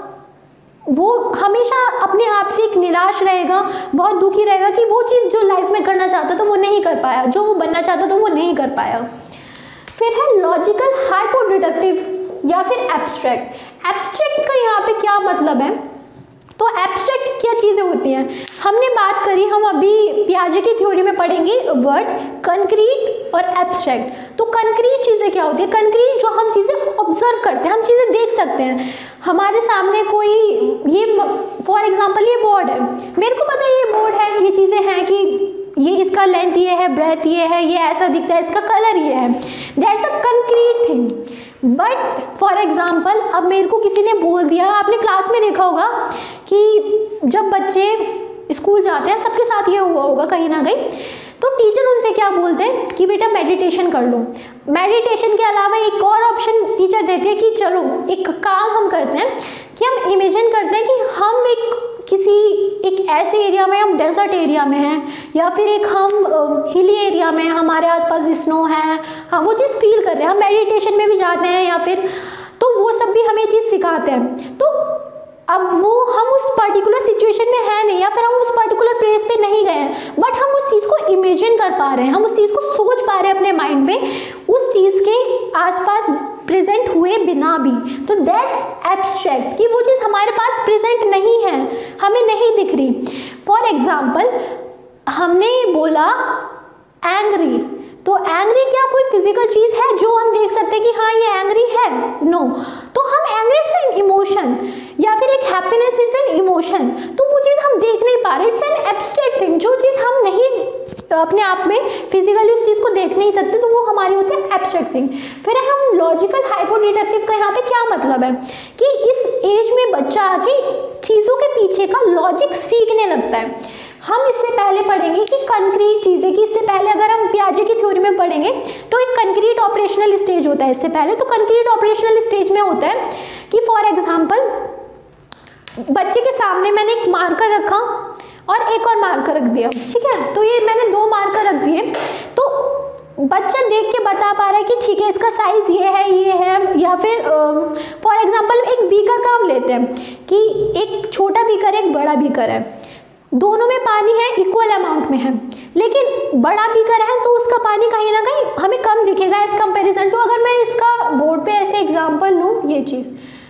Speaker 2: वो हमेशा अपने आप से एक निराश रहेगा, बहुत दुखी रहेगा कि वो चीज़ जो लाइफ में करना चाहता था वो नहीं कर पाया, जो वो बनना चाहता था वो नहीं कर पाया। फिर है लॉजिकल हाइपो डिडक्टिव या फिर एब्स्ट्रैक्ट। एब्स्ट्रैक्ट का यहाँ पे क्या मतलब है, तो एब्स्ट्रैक्ट क्या चीज़ें होती हैं, हमने बात करी, हम अभी पियाजे की थ्योरी में पढ़ेंगे वर्ड कंक्रीट और एब्स्ट्रैक्ट। तो कंक्रीट चीज़ें क्या होती है, कंक्रीट जो हम चीज़ें ऑब्जर्व करते हैं, हम चीज़ें देख सकते हैं, हमारे सामने कोई, ये फॉर एग्जांपल ये बोर्ड है, मेरे को पता है ये बोर्ड है, ये चीज़ें हैं कि ये इसका लेंथ ये है, ब्रेथ ये है, ये ऐसा दिखता है, इसका कलर ये है, that's a concrete thing. But for example अब मेरे को किसी ने बोल दिया, आपने क्लास में देखा होगा कि जब बच्चे स्कूल जाते हैं, सबके साथ ये हुआ होगा कहीं ना कहीं, तो टीचर उनसे क्या बोलते हैं कि बेटा मेडिटेशन कर लो। मेडिटेशन के अलावा एक और ऑप्शन टीचर देते हैं कि चलो एक काम हम करते हैं कि हम इमेजिन करते हैं कि हम एक किसी एक ऐसे एरिया में, हम डेजर्ट एरिया में हैं या फिर एक हम हिली एरिया में, हमारे आसपास स्नो है, हम वो चीज़ फील कर रहे हैं, हम मेडिटेशन में भी जाते हैं या फिर, तो वो सब भी हमें चीज़ सिखाते हैं। तो अब वो हम उस पर्टिकुलर सिचुएशन में है नहीं या फिर हम उस पर्टिकुलर प्लेस पे नहीं गए हैं, बट हम उस चीज़ को इमेजिन कर पा रहे हैं, हम उस चीज़ को सोच पा रहे हैं अपने माइंड में, उस चीज़ के आसपास प्रेजेंट हुए बिना भी। तो दैट्स एब्स्ट्रैक्ट, कि वो चीज़ हमारे पास प्रेजेंट नहीं है, हमें नहीं दिख रही। फॉर एग्जाम्पल हमने बोला एंग्री, तो एंग्री क्या कोई फिजिकल चीज़ है जो हम देख सकते हैं कि हाँ ये एंग्री है? नो। तो हम एंग्री इट्स एन इमोशन या फिर एक हैप्पीनेस इट्स एन इमोशन, तो वो चीज़ हम देख नहीं पा रहे, इट्स एन एब्स्ट्रैक्ट थिंग, जो चीज़ हम नहीं अपने आप में फिजिकली उस चीज़ को देख नहीं सकते, तो वो हमारी होती है एब्स्ट्रैक्ट थिंग। फिर हम लॉजिकल हाइपो डिडक्टिव का यहाँ पे क्या मतलब है कि इस एज में बच्चा आके चीज़ों के पीछे का लॉजिक सीखने लगता है। हम इससे पहले पढ़ेंगे कि कंक्रीट चीज़ें, कि इससे पहले अगर हम पियाजे की थ्योरी में पढ़ेंगे तो एक कंक्रीट ऑपरेशनल स्टेज होता है इससे पहले। तो कंक्रीट ऑपरेशनल स्टेज में होता है कि फॉर एग्जांपल बच्चे के सामने मैंने एक मार्कर रखा और एक और मार्कर रख दिया, ठीक है, तो ये मैंने दो मार्कर रख दिए, तो बच्चा देख के बता पा रहा है कि ठीक है इसका साइज़ ये है, ये है, या फिर फॉर एग्जांपल एक बीकर का हम लेते हैं कि एक छोटा बीकर एक बड़ा बीकर है, दोनों में पानी है, इक्वल अमाउंट में है, लेकिन बड़ा बीकर है तो उसका पानी कहीं ना कहीं हमें कम दिखेगा एज कंपैरिजन टू, अगर मैं इसका बोर्ड पे ऐसे एग्जांपल लूँ ये चीज़,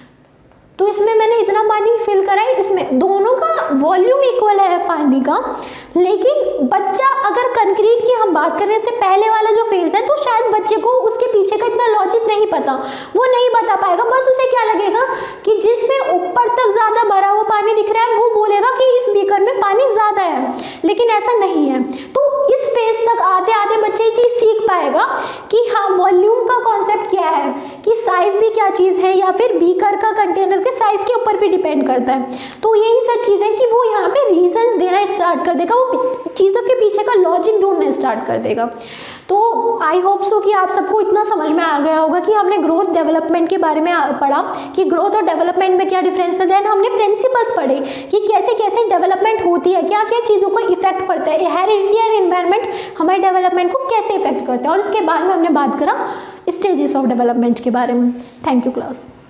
Speaker 2: तो इसमें मैंने इतना पानी फिल करा है, इसमें दोनों का वॉल्यूम इक्वल है पानी का, लेकिन बच्चा अगर कंक्रीट की हम बात करें से पहले वाला जो फेज है, तो शायद बच्चे को उसके पीछे का इतना लॉजिक नहीं पता, वो नहीं बता पाएगा, बस उसे क्या लगेगा कि जिसमें ऊपर तक ज़्यादा भरा हुआ पानी दिख रहा है वो बोलेगा कि इस बीकर में पानी ज़्यादा है, लेकिन ऐसा नहीं है। तो इस फेज तक आते आते बच्चे ये चीज़ सीख पाएगा कि हाँ वॉल्यूम का कॉन्सेप्ट क्या है, कि साइज़ भी क्या चीज़ है, या फिर बीकर का कंटेनर के साइज़ के ऊपर भी डिपेंड करता है। तो यही सब चीज़ें कि वो यहाँ पे रीजंस देना स्टार्ट कर देगा, वो चीज़ों के पीछे का लॉजिक ढूंढना स्टार्ट कर देगा। तो आई होप सो कि आप सबको इतना समझ में आ गया होगा कि हमने ग्रोथ डेवलपमेंट के बारे में पढ़ा कि ग्रोथ और डेवलपमेंट में क्या डिफरेंस है। देन हमने प्रिंसिपल्स पढ़े कि कैसे कैसे डेवलपमेंट होती है, क्या क्या चीज़ों को इफेक्ट पड़ता है, हेरिडिटी और एनवायरनमेंट हमारे डेवलपमेंट को कैसे इफेक्ट करता है, और उसके बाद में हमने बात करा स्टेजेस ऑफ डेवलपमेंट के बारे में। Thank you class.